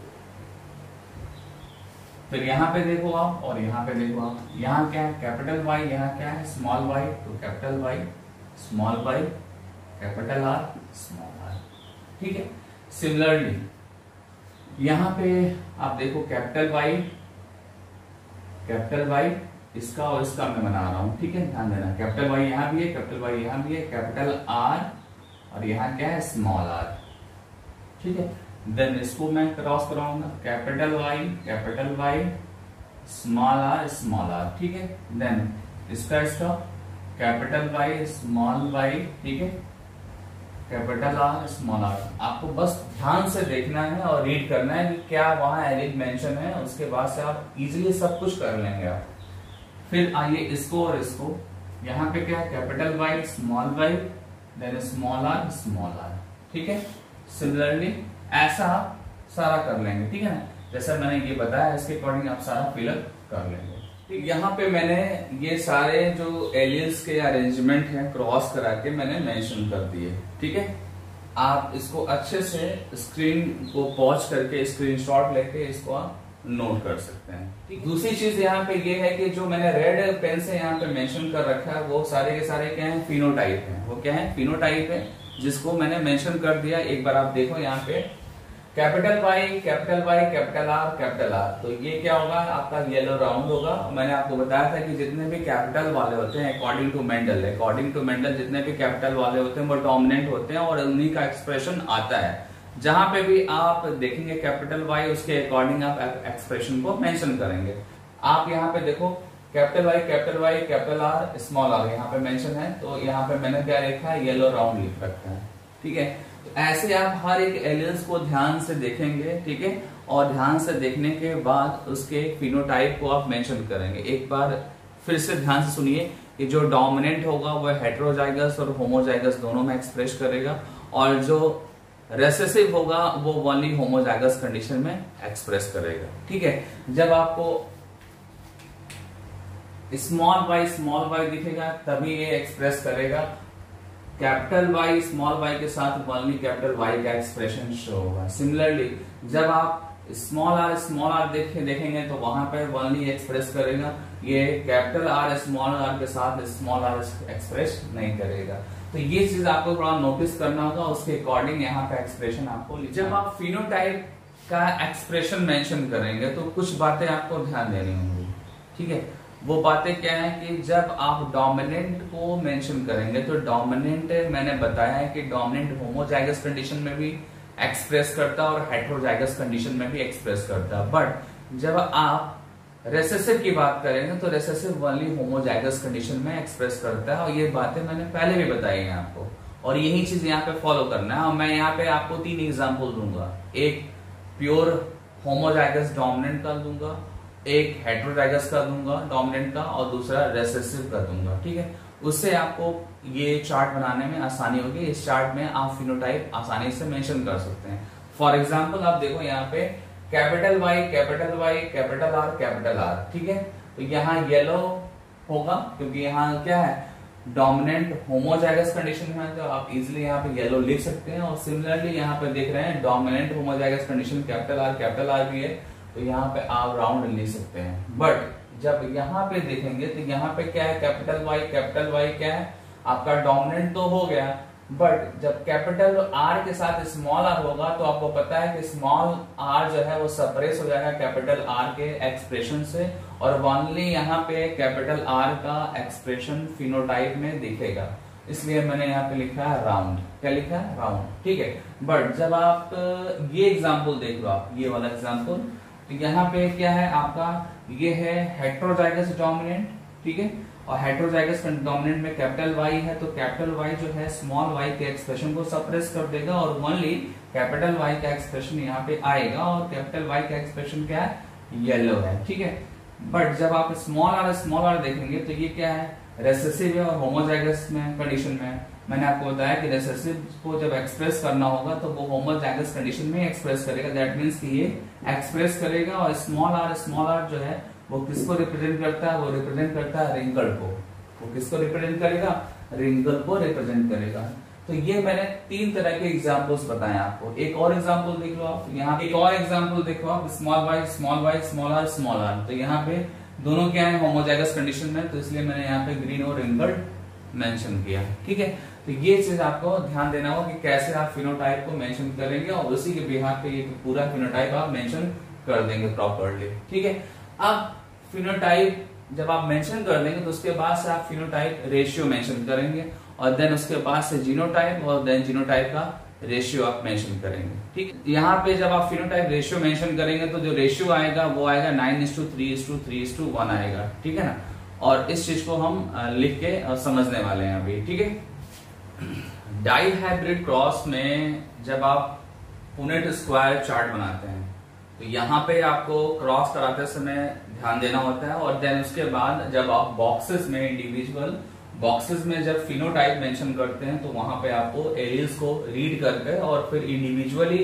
फिर यहाँ पे देखो आप और यहाँ पे देखो आप, यहाँ क्या है कैपिटल वाई, यहाँ क्या है स्मॉल वाई, तो capital Y small Y capital R small R. ठीक है, सिमिलरली यहाँ पे आप देखो कैपिटल वाई कैपिटल वाई, इसका और इसका मैं बना रहा हूँ। ठीक है, ध्यान देना कैपिटल वाई यहाँ भी है कैपिटल वाई यहाँ भी है, कैपिटल आर और यहाँ क्या है स्मॉल आर। ठीक है, देन इसको मैं क्रॉस कराऊंगा capital Y capital Y small R small R. ठीक है, देन इसका इसका कैपिटल वाई स्मॉल वाई। ठीक है, कैपिटल आर स्मॉल आर। आपको बस ध्यान से देखना है और रीड करना है कि क्या वहां एलिड मेंशन है, उसके बाद से आप इजीली सब कुछ कर लेंगे आप। फिर आइए इसको और इसको, यहाँ पे क्या है capital Y small Y then small R small R. ठीक है, सिमिलरली ऐसा आप सारा कर लेंगे। ठीक है ना, जैसा मैंने ये बताया इसके अकॉर्डिंग आप सारा फिलअप कर लेंगे। ठीक, यहाँ पे मैंने ये सारे जो एलियंस के अरेंजमेंट है क्रॉस करा के मैंने मेंशन कर दिए। ठीक है, आप इसको अच्छे से स्क्रीन को पॉज करके स्क्रीनशॉट लेके इसको आप नोट कर सकते हैं। दूसरी चीज यहाँ पे ये है कि जो मैंने रेड पेन से यहाँ पे मेंशन कर रखा है वो सारे के सारे क्या है, फिनोटाइप है। वो क्या है, फिनोटाइप है, जिसको मैंने मेंशन कर दिया। एक बार आप देखो यहाँ पे capital Y, capital Y, capital R, capital R, तो ये क्या होगा आपका येलो राउंड होगा। मैंने आपको बताया था कि जितने भी कैपिटल वाले होते हैं according to Mendel, according to Mendel जितने भी कैपिटल वाले होते हैं वो डोमिनेंट होते हैं और उन्हीं का एक्सप्रेशन आता है। जहां पे भी आप देखेंगे कैपिटल वाई, उसके अकॉर्डिंग आप एक्सप्रेशन को मेंशन करेंगे। आप यहाँ पे देखो capital Y, capital Y, capital R, small R यहाँ पे मेंशन है, तो यहाँ पे मैंने क्या लिखा है, येलो राउंड लिख रखा है। ठीक है, तो ऐसे आप हर एक एलियंस को ध्यान से देखेंगे। ठीक है, और ध्यान से देखने के बाद उसके फिनोटाइप को आप मेंशन करेंगे। एक बार फिर से ध्यान से सुनिए कि जो डोमिनेंट होगा वो हेटेरोजाइगस और होमोजाइगस दोनों में एक्सप्रेस करेगा, और जो रेसेसिव होगा वो ओनली होमोजाइगस कंडीशन में एक्सप्रेस करेगा। ठीक है, जब आपको स्मॉल वाई स्मॉल वाई दिखेगा तभी ये एक्सप्रेस करेगा। कैपिटल वाई स्मॉल वाई के साथ ओनली कैपिटल वाई का एक्सप्रेशन शो होगा। सिमिलरली जब आप स्मॉल आर स्मॉल आर देखे देखेंगे तो वहां पर ओनली एक्सप्रेस करेगा। ये कैपिटल आर स्मॉल आर के साथ स्मॉल आर एक्सप्रेस नहीं करेगा। तो ये चीज आपको थोड़ा नोटिस करना होगा, उसके अकॉर्डिंग यहाँ का एक्सप्रेशन आपको। जब आप फिनोटाइप का एक्सप्रेशन मेंशन करेंगे तो कुछ बातें आपको ध्यान देनी होंगी। ठीक है, वो बातें क्या है कि जब आप डोमिनेंट को मेंशन करेंगे तो डोमिनेंट मैंने बताया है कि डोमिनेंट होमोजाइगस कंडीशन में भी एक्सप्रेस करता है और हेटेरोजाइगस कंडीशन में भी एक्सप्रेस करता है। बट जब आप रेसेसिव की बात करेंगे तो रेसेसिव ओनली होमोजाइगस कंडीशन में एक्सप्रेस करता है, और ये बातें मैंने पहले भी बताई हैं आपको, और यही चीज यहाँ पे फॉलो करना है। और मैं यहाँ पे आपको तीन एग्जांपल दूंगा, एक प्योर होमोजाइगस डोमिनेंट का दूंगा, एक हेटेरोजाइगस का दूंगा डोमिनेंट का, और दूसरा रेसेसिव का दूंगा। ठीक है, उससे आपको ये चार्ट बनाने में आसानी होगी। इस चार्ट में आप फिनोटाइप आसानी से मेंशन कर सकते हैं। फॉर एग्जांपल आप देखो यहाँ पे capital Y, capital Y, capital R, capital R. ठीक है, तो यहाँ येलो होगा क्योंकि यहाँ क्या है, डोमिनेंट होमोजाइगस कंडीशन में, तो आप इजीली यहाँ पे येलो लिख सकते हैं। और सिमिलरली यहाँ पे देख रहे हैं dominant homozygous condition capital R, capital R भी है, तो यहाँ पे आप राउंड ले सकते हैं। बट जब यहाँ पे देखेंगे तो यहाँ पे क्या है, कैपिटल वाई, कैपिटल वाई क्या है आपका डोमिनेंट तो हो गया, बट जब कैपिटल आर के साथ स्मॉल आर होगा तो आपको पता है कि स्मॉल आर जो है वो सप्रेस हो जाएगा कैपिटल आर के एक्सप्रेशन से, और ओनली यहाँ पे कैपिटल आर का एक्सप्रेशन फिनोटाइप में दिखेगा। इसलिए मैंने यहाँ पे लिखा है राउंड। क्या लिखा है, राउंड। ठीक है, बट जब आप ये एग्जाम्पल देख लो, आप ये वाला एग्जाम्पल, तो यहाँ पे क्या है आपका, ये है हेटेरोजाइगस डोमिनेंट। ठीक है, और हेटेरोजाइगस डोमिनेंट में कैपिटल वाई है, तो कैपिटल वाई जो है स्मॉल वाई के एक्सप्रेशन को सप्रेस कर देगा, और ओनली कैपिटल वाई का एक्सप्रेशन यहाँ पे आएगा, और कैपिटल वाई का एक्सप्रेशन क्या है, येलो है। ठीक है, बट जब आप स्मॉल आर स्मॉल आर देखेंगे तो ये क्या है, रेसेसिव है और होमोजाइगस में कंडीशन में। मैंने आपको बताया कि रेसेसिव को जब एक्सप्रेस करना होगा तो वो होमोजाइगस कंडीशन में एक्सप्रेस करेगा। दैट मीन्स कि ये एक्सप्रेस करेगा, और स्मॉल आर स्मॉल आर जो है वो किसको रिप्रेजेंट करता है, वो रिप्रेजेंट करता है रिंकल को। वो किसको रिप्रेजेंट करेगा, रिंकल को रिप्रेजेंट करेगा। तो ये मैंने तीन तरह के एग्जाम्पल्स बताए आपको। एक और एग्जाम्पल देख लो आप, यहाँ एक और एग्जाम्पल देखो आप, small Y small Y small R small R, तो यहाँ पे दोनों क्या है, होमोजाइगस कंडीशन में, तो इसलिए मैंने यहाँ पे ग्रीन और रिंकल्ड मेंशन किया। ठीक है, तो ये चीज आपको ध्यान देना होगा कि कैसे आप फिनोटाइप को मेंशन करेंगे, और उसी के बिहाफ पे ये पूरा फिनोटाइप आप मेंशन कर देंगे प्रॉपर्ली। ठीक है, अब फिनोटाइप जब आप मेंशन कर देंगे तो उसके बाद से आप फिनोटाइप रेशियो मेंशन करेंगे, और देन उसके बाद से जीनोटाइप, और देन जीनोटाइप का रेशियो आप मेंशन करेंगे। ठीक है, यहाँ पे जब आप फिनोटाइप रेशियो मेंशन करेंगे तो जो रेशियो आएगा वो आएगा nine is to three is to three is to one आएगा। ठीक है ना, और इस चीज को हम लिख के समझने वाले हैं अभी। ठीक है, डाई हाइब्रिड क्रॉस में जब आप पुनेट स्क्वायर चार्ट बनाते हैं तो यहाँ पे आपको क्रॉस कराते समय ध्यान देना होता है, और देन उसके बाद जब आप बॉक्सेस में इंडिविजुअल बॉक्सेस में जब फिनोटाइप मेंशन करते हैं तो वहां पे आपको एरियल्स को रीड करके और फिर इंडिविजुअली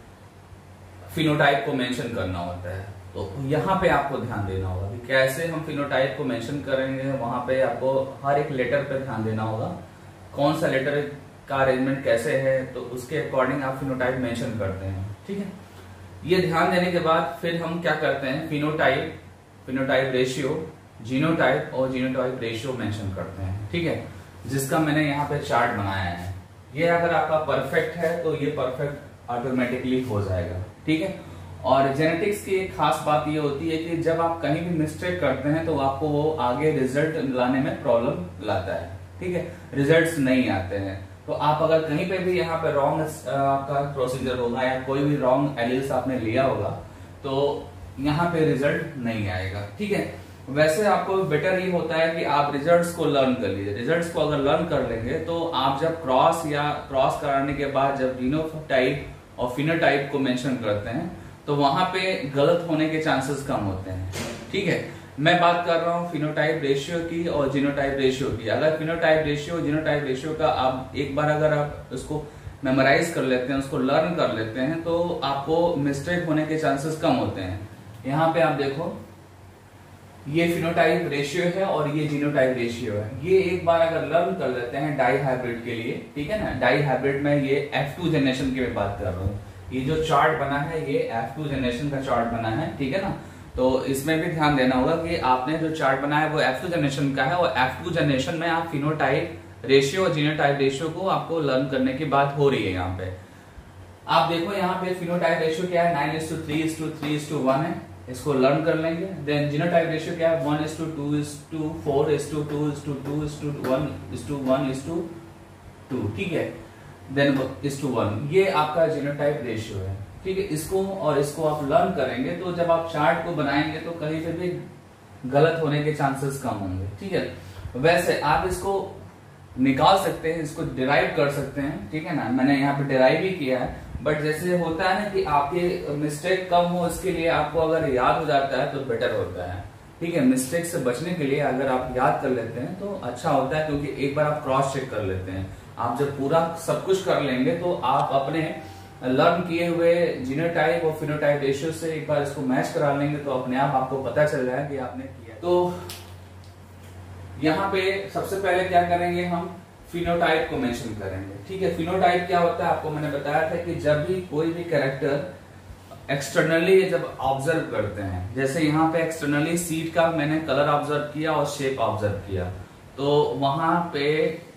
फिनोटाइप को मेंशन करना होता है। तो यहाँ पे आपको ध्यान देना होगा कि कैसे हम फिनोटाइप को मेंशन करेंगे। वहां पे आपको हर एक लेटर पे ध्यान देना होगा, कौन सा लेटर का अरेंजमेंट कैसे है, तो उसके अकॉर्डिंग आप फिनोटाइप मेंशन करते हैं। ठीक है, ये ध्यान देने के बाद फिर हम क्या करते हैं, फिनोटाइप, फिनोटाइप रेशियो, जीनोटाइप और जीनोटाइप रेशियो मेंशन करते हैं, ठीक है, जिसका मैंने यहाँ पे चार्ट बनाया है। ये अगर आपका परफेक्ट है तो ये परफेक्ट ऑटोमेटिकली हो जाएगा, ठीक है। और जेनेटिक्स की एक खास बात ये होती है कि जब आप कहीं भी मिस्टेक करते हैं तो आपको वो आगे रिजल्ट लाने में प्रॉब्लम लाता है, ठीक है, रिजल्ट्स नहीं आते हैं। तो आप अगर कहीं पे भी यहाँ पे रॉन्ग आपका प्रोसीजर होगा या कोई भी रॉन्ग एलिल्स आपने लिया होगा तो यहाँ पे रिजल्ट नहीं आएगा, ठीक है। वैसे आपको बेटर ये होता है कि आप रिजल्ट्स को लर्न कर लीजिए। रिजल्ट्स को अगर लर्न कर लेंगे तो आप जब क्रॉस या क्रॉस कराने के बाद जब जीनोटाइप और फिनोटाइप को मेंशन करते हैं तो वहां पे गलत होने के चांसेस कम होते हैं, ठीक है। मैं बात कर रहा हूँ फिनोटाइप रेशियो की और जीनोटाइप रेशियो की। अगर फिनोटाइप रेशियो जीनोटाइप रेशियो का आप एक बार अगर आप उसको मेमोराइज कर लेते हैं, उसको लर्न कर लेते हैं तो आपको मिस्टेक होने के चांसेस कम होते हैं। यहाँ पे आप देखो ये फिनोटाइप रेशियो है और ये जीनोटाइप रेशियो है। ये एक बार अगर लर्न कर लेते हैं डाई हाइब्रिड के लिए, ठीक है ना, डाई हाइब्रिड में ये एफ टू जनरेशन की मैं बात कर रहा हूँ। ये जो चार्ट बना है ये एफ टू जनरेशन का चार्ट बना है, ठीक है ना। तो इसमें भी ध्यान देना होगा कि आपने जो चार्ट बनाया है वो एफ टू जनरेशन का है और एफ टू जनरेशन में आप फिनोटाइप रेशियो और जीनोटाइप रेशियो को आपको लर्न करने की बात हो रही है। यहाँ पे आप देखो यहाँ पे फिनोटाइप रेशियो क्या है, nine is to three is to three is to one है, इसको लर्न कर लेंगे। देन जीनोटाइप रेशियो क्या है, one is to two is to four is to two is to two is to one is to one is to two, ठीक है, then is to one. ये आपका जीनोटाइप रेशियो है, ठीक है। इसको और इसको आप लर्न करेंगे तो जब आप चार्ट को बनाएंगे तो कहीं पे भी गलत होने के चांसेस कम होंगे, ठीक है। वैसे आप इसको निकाल सकते हैं, इसको डिराइव कर सकते हैं, ठीक है ना। मैंने यहाँ पे डिराइव ही किया है, बट जैसे होता है ना कि आपके मिस्टेक कम हो इसके लिए आपको अगर याद हो जाता है तो बेटर होता है, ठीक है। मिस्टेक से बचने के लिए अगर आप याद कर लेते हैं तो अच्छा होता है, क्योंकि एक बार आप क्रॉस चेक कर लेते हैं। आप जब पूरा सब कुछ कर लेंगे तो आप अपने लर्न किए हुए जीनोटाइप और फिनोटाइप रेशियो से एक बार इसको मैच करा लेंगे तो अपने आप आपको पता चल रहा है कि आपने किया। तो यहाँ पे सबसे पहले क्या करेंगे, हम फिनोटाइप को मेंशन करेंगे, ठीक है। फिनोटाइप क्या होता है आपको मैंने बताया था कि जब भी कोई भी कैरेक्टर एक्सटर्नली जब ऑब्जर्व करते हैं, जैसे यहाँ पे एक्सटर्नली सीड का मैंने कलर ऑब्जर्व किया और शेप ऑब्जर्व किया, तो वहां पे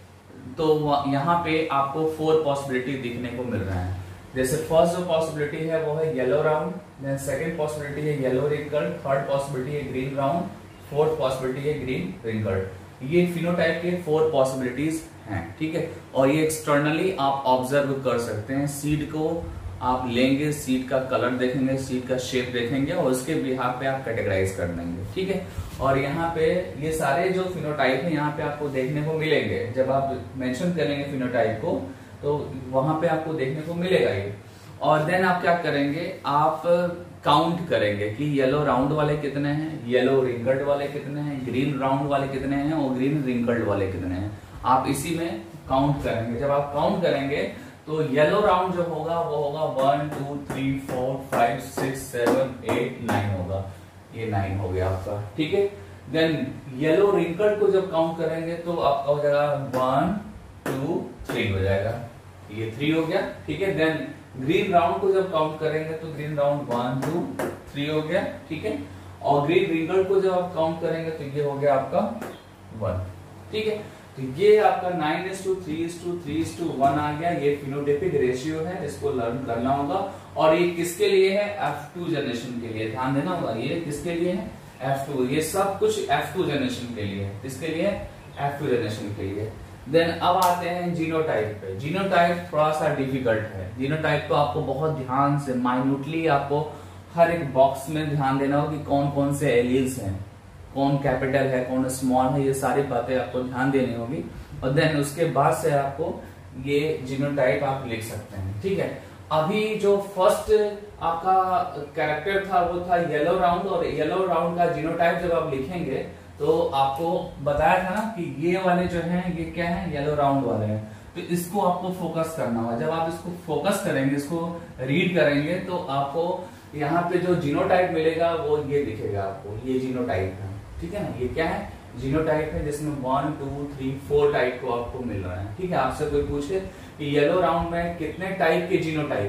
तो यहाँ पे आपको फोर पॉसिबिलिटी दिखने को मिल रहा है। जैसे फर्स्ट जो पॉसिबिलिटी है वो है yellow round, then second possibility है येलो रिंकल्ड, थर्ड पॉसिबिलिटी है ग्रीन राउंड, फोर्थ पॉसिबिलिटी है ग्रीन रिंकल्ड। ये फिनोटाइप के फोर पॉसिबिलिटीज हैं, ठीक है। और ये एक्सटर्नली आप ऑब्जर्व कर सकते हैं। सीड को आप लेंगे, सीड का कलर देखेंगे, सीड का शेप देखेंगे और उसके बिहार पे आप कैटेगराइज कर देंगे, ठीक है। और यहाँ पे ये सारे जो फिनोटाइप है यहाँ पे आपको देखने को मिलेंगे। जब आप मेंशन करेंगे फिनोटाइप को तो वहां पे आपको देखने को मिलेगा ये। और देन आप क्या करेंगे, आप काउंट करेंगे कि येलो राउंड वाले कितने हैं, येलो रिंकल्ड वाले कितने हैं, ग्रीन राउंड वाले कितने हैं और ग्रीन रिंकल्ड वाले कितने हैं। आप इसी में काउंट करेंगे। जब आप काउंट करेंगे तो येलो राउंड जो होगा वो होगा one two three four five six seven eight nine होगा, ये नाइन हो गया आपका, ठीक है। देन येलो रिंकल्ड को जब काउंट करेंगे तो आपका हो जाएगा वन टू थ्री हो जाएगा, ये थ्री हो गया, ठीक है। देन ग्रीन राउंड को जब काउंट करेंगे तो green round one two three हो गया, ठीक है। और ग्रीन रिंकल्ड को जब आप काउंट करेंगे तो ये हो गया आपका वन, ठीक है। तो ये आपका nine is to three is to three is to one आ गया। ये फिनोटाइपिक रेशियो है, इसको लर्न करना होगा। और ये किसके लिए है, एफ टू जनरेशन के लिए ध्यान देना होगा। ये किसके लिए है, एफ टू। ये सब कुछ एफ टू जनरेशन के लिए है। किसके लिए, एफ टू जनरेशन के लिए। देन अब आते हैं जीनोटाइप पे। जीनोटाइप थोड़ा सा डिफिकल्ट है। जीनोटाइप को आपको बहुत ध्यान से माइन्यूटली आपको हर एक बॉक्स में ध्यान देना होगा कि कौन कौन से एलील्स हैं, कौन कैपिटल है, कौन स्मॉल है, ये सारी बातें आपको ध्यान देनी होगी। और देन उसके बाद से आपको ये जीनोटाइप आप लिख सकते हैं, ठीक है। अभी जो फर्स्ट आपका कैरेक्टर था वो था येलो राउंड, और येलो राउंड का जीनोटाइप जब आप लिखेंगे तो आपको बताया था ना कि ये वाले जो हैं ये क्या है, येलो राउंड वाले हैं। तो इसको आपको फोकस करना होगा। जब आप इसको फोकस करेंगे, इसको रीड करेंगे तो आपको यहाँ पे जो जीनोटाइप मिलेगा वो ये दिखेगा आपको, ये जीनोटाइप है, ठीक है ना। ये क्या है, जीनोटाइप है, जिसमें one two three four type को आपको मिल रहा है, ठीक है। आपसे कोई पूछे कि येलो राउंड में कितने टाइप के जीनोटाइप हैं,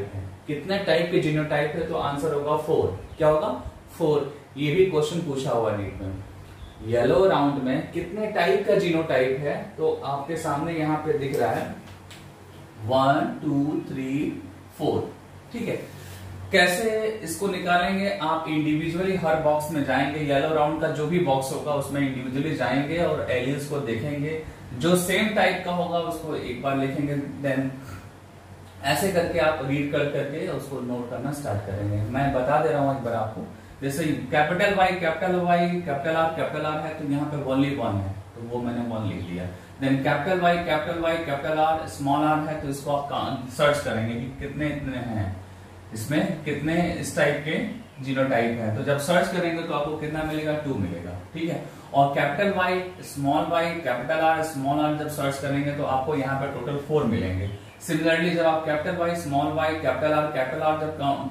कितने टाइप के जीनोटाइप है, तो आंसर होगा फोर। क्या होगा? फोर। ये भी क्वेश्चन पूछा हुआ नीट में, येलो राउंड में कितने टाइप का जीनोटाइप है, तो आपके सामने यहाँ पे दिख रहा है वन टू थ्री फोर। ठीक है, कैसे इसको निकालेंगे? आप इंडिविजुअली हर बॉक्स में जाएंगे, येलो राउंड का जो भी बॉक्स होगा उसमें इंडिविजुअली जाएंगे और एलियंस को देखेंगे, जो सेम टाइप का होगा उसको एक बार लिखेंगे, देन ऐसे करके आप रीड कर करके उसको नोट करना स्टार्ट करेंगे। मैं बता दे रहा हूं एक बार आपको, जैसे capital Y capital Y capital R capital R है, तो यहाँ पे ओनली वन है, तो वो मैंने वन लिख दिया। Then capital Y capital Y capital R small R है, तो इसको आप सर्च करेंगे कि कितने इतने हैं, इसमें कितने इस टाइप के जीनोटाइप है। तो जब सर्च करेंगे तो आपको कितना मिलेगा? टू मिलेगा। ठीक है, और capital Y small Y capital R small R जब सर्च करेंगे तो आपको यहाँ पे टोटल फोर मिलेंगे। सिमिलरली जब आप capital Y small Y capital R capital R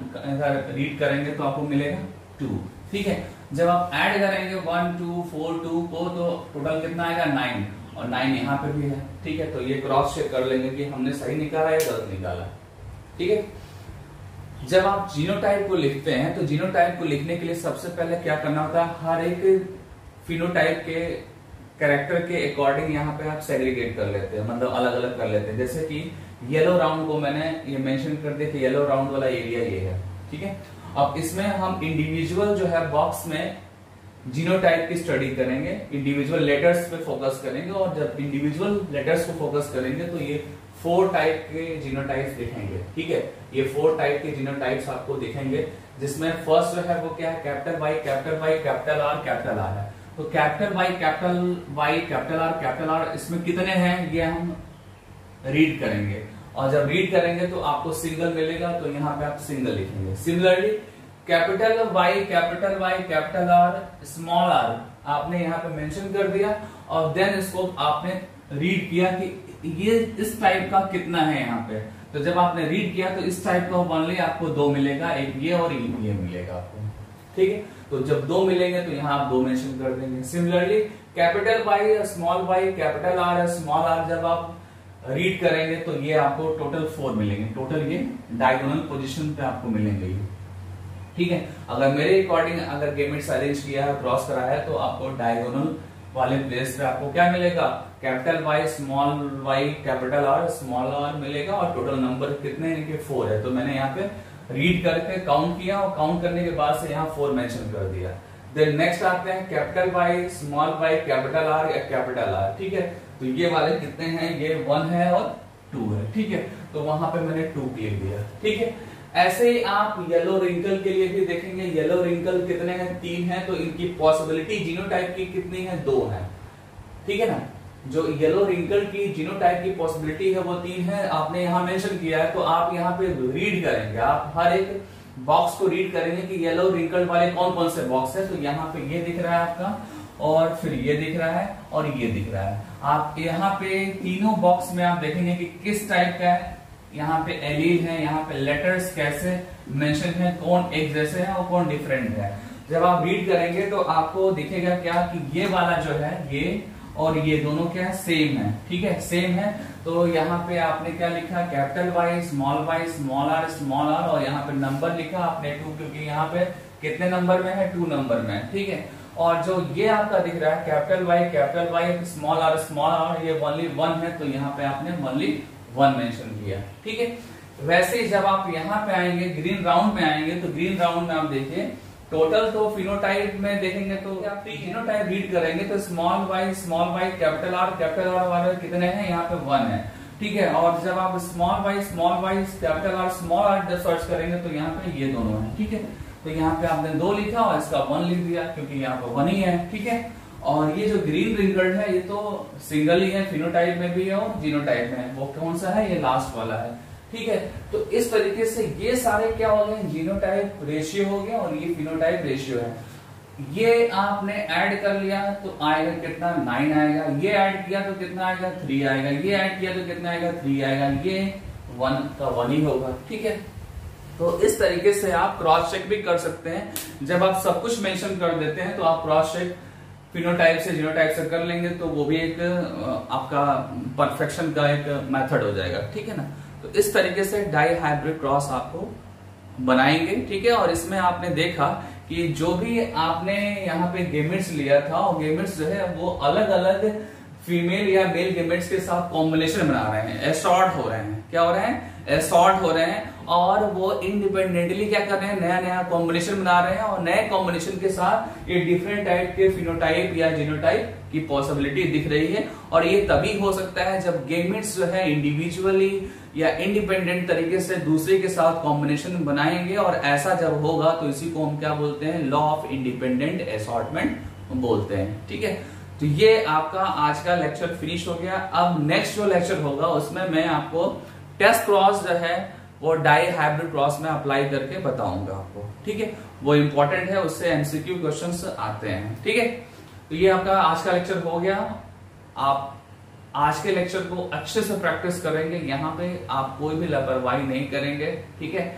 जब रीड करेंगे तो आपको मिलेगा टू। ठीक है, जब आप ऐड करेंगे वन टू फोर टू को तो टोटल कितना आएगा? नाइन, और नाइन यहाँ पे भी है। ठीक है, तो ये क्रॉस चेक कर लेंगे कि हमने सही निकाला या गलत निकाला। ठीक है, जब आप जीनोटाइप को लिखते हैं तो जीनोटाइप को लिखने के लिए सबसे पहले क्या करना होता है? हर एक फिनोटाइप के कैरेक्टर के अकॉर्डिंग यहाँ पे आप सेग्रीगेट कर लेते हैं, मतलब अलग अलग कर लेते हैं। जैसे कि येलो राउंड को मैंने ये मेंशन कर दिया कि येलो राउंड वाला एरिया ये है। ठीक है, अब इसमें हम इंडिविजुअल जो है बॉक्स में जीनोटाइप की स्टडी करेंगे, इंडिविजुअल लेटर्स पे फोकस करेंगे, और जब इंडिविजुअल लेटर्स को फोकस करेंगे तो ये फोर टाइप के जीनोटाइप्स दिखेंगे। ठीक है, ये फोर टाइप के जीनोटाइप्स आपको दिखेंगे, जिसमें फर्स्ट जो है वो क्या है? Capital Y capital Y capital R capital R है। तो capital Y capital Y capital R capital R इसमें कितने हैं ये हम रीड करेंगे, और जब रीड करेंगे तो आपको सिंगल मिलेगा, तो यहाँ पे आप सिंगल लिखेंगे। Similarly capital Y capital Y capital R small R आपने यहाँ पे मेंशन कर दिया, और देन इसको आपने रीड किया कि ये इस टाइप का कितना है यहाँ पे। तो जब आपने रीड किया तो इस टाइप का ओनली आपको दो मिलेगा, एक ये और ये मिलेगा आपको। ठीक है, तो जब दो मिलेंगे तो यहाँ आप दो मेंशन कर देंगे। Similarly capital Y small Y capital R small R जब आप रीड करेंगे तो ये आपको टोटल फोर मिलेंगे, टोटल ये डायगोनल पोजीशन पे आपको मिलेंगे ये। ठीक है, अगर मेरे अकॉर्डिंग अगर गेमेट्स अरेंज किया है, क्रॉस कराया है, तो आपको डायगोनल वाले प्लेस पे आपको क्या मिलेगा? Capital Y small Y capital R small R मिलेगा, और टोटल नंबर कितने इनके फोर है। तो मैंने यहाँ पे रीड करके काउंट किया, और काउंट करने के बाद से यहाँ फोर मेंशन कर दिया। देन नेक्स्ट आते हैं capital Y small Y capital R या कैपिटल आर। ठीक है, तो ये वाले कितने हैं? ये वन है और टू है। ठीक है, तो वहां पे मैंने टू लिख दिया। ठीक है, ऐसे ही आप येलो रिंकल के लिए भी देखेंगे, येलो रिंकल कितने हैं? तीन है, तो इनकी पॉसिबिलिटी जीनोटाइप की कितनी है? दो है। ठीक है ना, जो येलो रिंकल की जीनोटाइप की पॉसिबिलिटी है वो तीन है, आपने यहाँ मेंशन किया है। तो आप यहाँ पे रीड करेंगे, आप हर एक बॉक्स को रीड करेंगे कि येलो रिंकल वाले कौन कौन से बॉक्स है। तो यहाँ पे ये दिख रहा है आपका, और फिर ये दिख रहा है, और ये दिख रहा है। आप यहाँ पे तीनों बॉक्स में आप देखेंगे कि किस टाइप का है। यहाँ पे एलील है, यहाँ पे लेटर्स कैसे मेंशन है, कौन एक जैसे है और कौन डिफरेंट है। जब आप रीड करेंगे तो आपको दिखेगा क्या कि ये वाला जो है ये और ये दोनों क्या है? सेम है। ठीक है, सेम है। तो यहाँ पे आपने क्या लिखा? Capital Y small Y small R small R, और यहाँ पे नंबर लिखा आपने टू, क्योंकि यहाँ पे कितने नंबर में है? टू नंबर में। ठीक है, और जो ये आपका दिख रहा है capital Y capital Y small R small R, ये ओनली वन है, तो यहाँ पे आपने ओनली वन मेंशन किया। ठीक है, वैसे ही जब आप यहाँ पे आएंगे ग्रीन राउंड में आएंगे, तो ग्रीन राउंड में आप देखिए टोटल तो फिनोटाइप में देखेंगे तो आप फिनोटाइप रीड करेंगे तो small Y small Y capital R capital R वाले कितने हैं? यहाँ पे वन है। ठीक है, और जब आप small Y small Y capital R small R जब सर्च करेंगे तो यहाँ पे ये दोनों है। ठीक है, तो यहाँ पे आपने दो लिखा और इसका वन लिख दिया, क्योंकि यहाँ पे वन ही है। ठीक है, और ये जो ग्रीन रिंकल्ड है ये तो सिंगल ही है, फिनोटाइप में भी है और जीनोटाइप में है। वो कौन सा है? ये लास्ट वाला है। ठीक है, तो इस तरीके से ये सारे क्या हो गए? जीनोटाइप रेशियो हो गया, और ये फिनोटाइप रेशियो है। ये आपने ऐड कर लिया तो आएगा कितना? नाइन आएगा। ये ऐड किया तो कितना आएगा? थ्री आएगा। ये ऐड किया तो कितना आएगा? थ्री आएगा। ये वन का वन ही होगा। ठीक है, तो इस तरीके से आप क्रॉस चेक भी कर सकते हैं। जब आप सब कुछ मेंशन कर देते हैं तो आप क्रॉस चेक फिनोटाइप से जीनोटाइप से कर लेंगे, तो वो भी एक आपका परफेक्शन का एक मेथड हो जाएगा। ठीक है ना, तो इस तरीके से डाई हाइब्रिड क्रॉस आपको बनाएंगे, ठीक है। और इसमें आपने देखा कि जो भी आपने यहाँ पे गेमेट्स लिया था, और गेमेट्स जो है वो अलग अलग फीमेल या मेल गेमेट्स के साथ कॉम्बिनेशन बना रहे हैं, एसॉर्ट हो रहे हैं। क्या हो रहे हैं? एसॉर्ट हो रहे हैं। और वो इंडिपेंडेंटली क्या कर रहे हैं? नया नया कॉम्बिनेशन बना रहे हैं, और नए कॉम्बिनेशन के साथ ये डिफरेंट टाइप के फिनोटाइप या जीनोटाइप की पॉसिबिलिटी दिख रही है। और ये तभी हो सकता है जब गेमेट्स जो है इंडिविजुअली या इंडिपेंडेंट तरीके से दूसरे के साथ कॉम्बिनेशन बनाएंगे, और ऐसा जब होगा तो इसी को हम क्या बोलते हैं? लॉ ऑफ इंडिपेंडेंट असॉर्टमेंट बोलते हैं, ठीक है। तो ये आपका आज का लेक्चर फिनिश हो गया। अब नेक्स्ट जो लेक्चर होगा उसमें मैं आपको टेस्ट क्रॉस जो है वो डाई हाइब्रिड क्रॉस में अप्लाई करके बताऊंगा आपको, ठीक है। वो इंपॉर्टेंट है, उससे एमसीक्यू क्वेश्चंस आते हैं, ठीक है। तो ये आपका आज का लेक्चर हो गया। आप आज के लेक्चर को अच्छे से प्रैक्टिस करेंगे, यहाँ पे आप कोई भी लापरवाही नहीं करेंगे, ठीक है।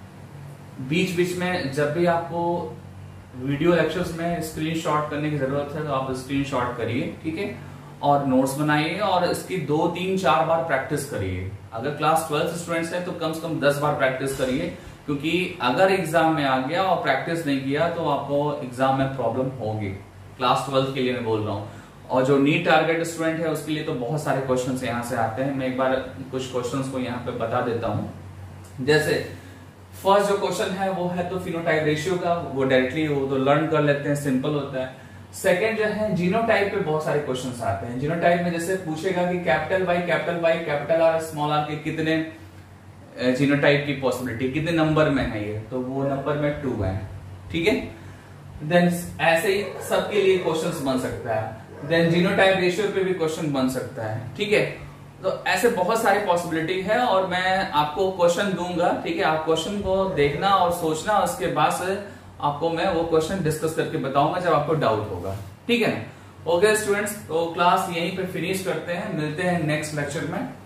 बीच बीच में जब भी आपको वीडियो लेक्चर्स में स्क्रीनशॉट करने की जरूरत है तो आप स्क्रीनशॉट करिए, ठीक है। और नोट्स बनाइए, और इसकी दो तीन चार बार प्रैक्टिस करिए। अगर क्लास ट्वेल्थ स्टूडेंट्स है तो कम से कम दस बार प्रैक्टिस करिए, क्योंकि अगर एग्जाम में आ गया और प्रैक्टिस नहीं किया तो आपको एग्जाम में प्रॉब्लम होगी। क्लास ट्वेल्थ के लिए मैं बोल रहा हूँ। और जो नीट टारगेट स्टूडेंट है उसके लिए तो बहुत सारे क्वेश्चन यहाँ से आते हैं। मैं एक बार कुछ क्वेश्चन को यहाँ पे बता देता हूँ। जैसे फर्स्ट जो क्वेश्चन है वो है तो फिनोटाइप रेशियो का, वो डायरेक्टली वो तो लर्न कर लेते हैं, सिंपल होता है। सेकंड जो है जीनोटाइप पे बहुत सारे क्वेश्चंस आते हैं। जीनोटाइप में जैसे पूछेगा कि capital Y, capital Y, capital R, small R के कितने जीनोटाइप की पॉसिबिलिटी, कितने नंबर में है ये, तो वो नंबर में टू है, ठीक है। देन ऐसे ही सबके लिए क्वेश्चंस बन सकता है। देन जीनोटाइप रेशियो पे भी क्वेश्चन बन सकता है, ठीक है। तो ऐसे बहुत सारी पॉसिबिलिटी है, और मैं आपको क्वेश्चन दूंगा, ठीक है। आप क्वेश्चन को देखना और सोचना, उसके बाद से आपको मैं वो क्वेश्चन डिस्कस करके बताऊंगा जब आपको डाउट होगा, ठीक है। ओके स्टूडेंट्स, तो क्लास यहीं पे फिनिश करते हैं, मिलते हैं नेक्स्ट लेक्चर में।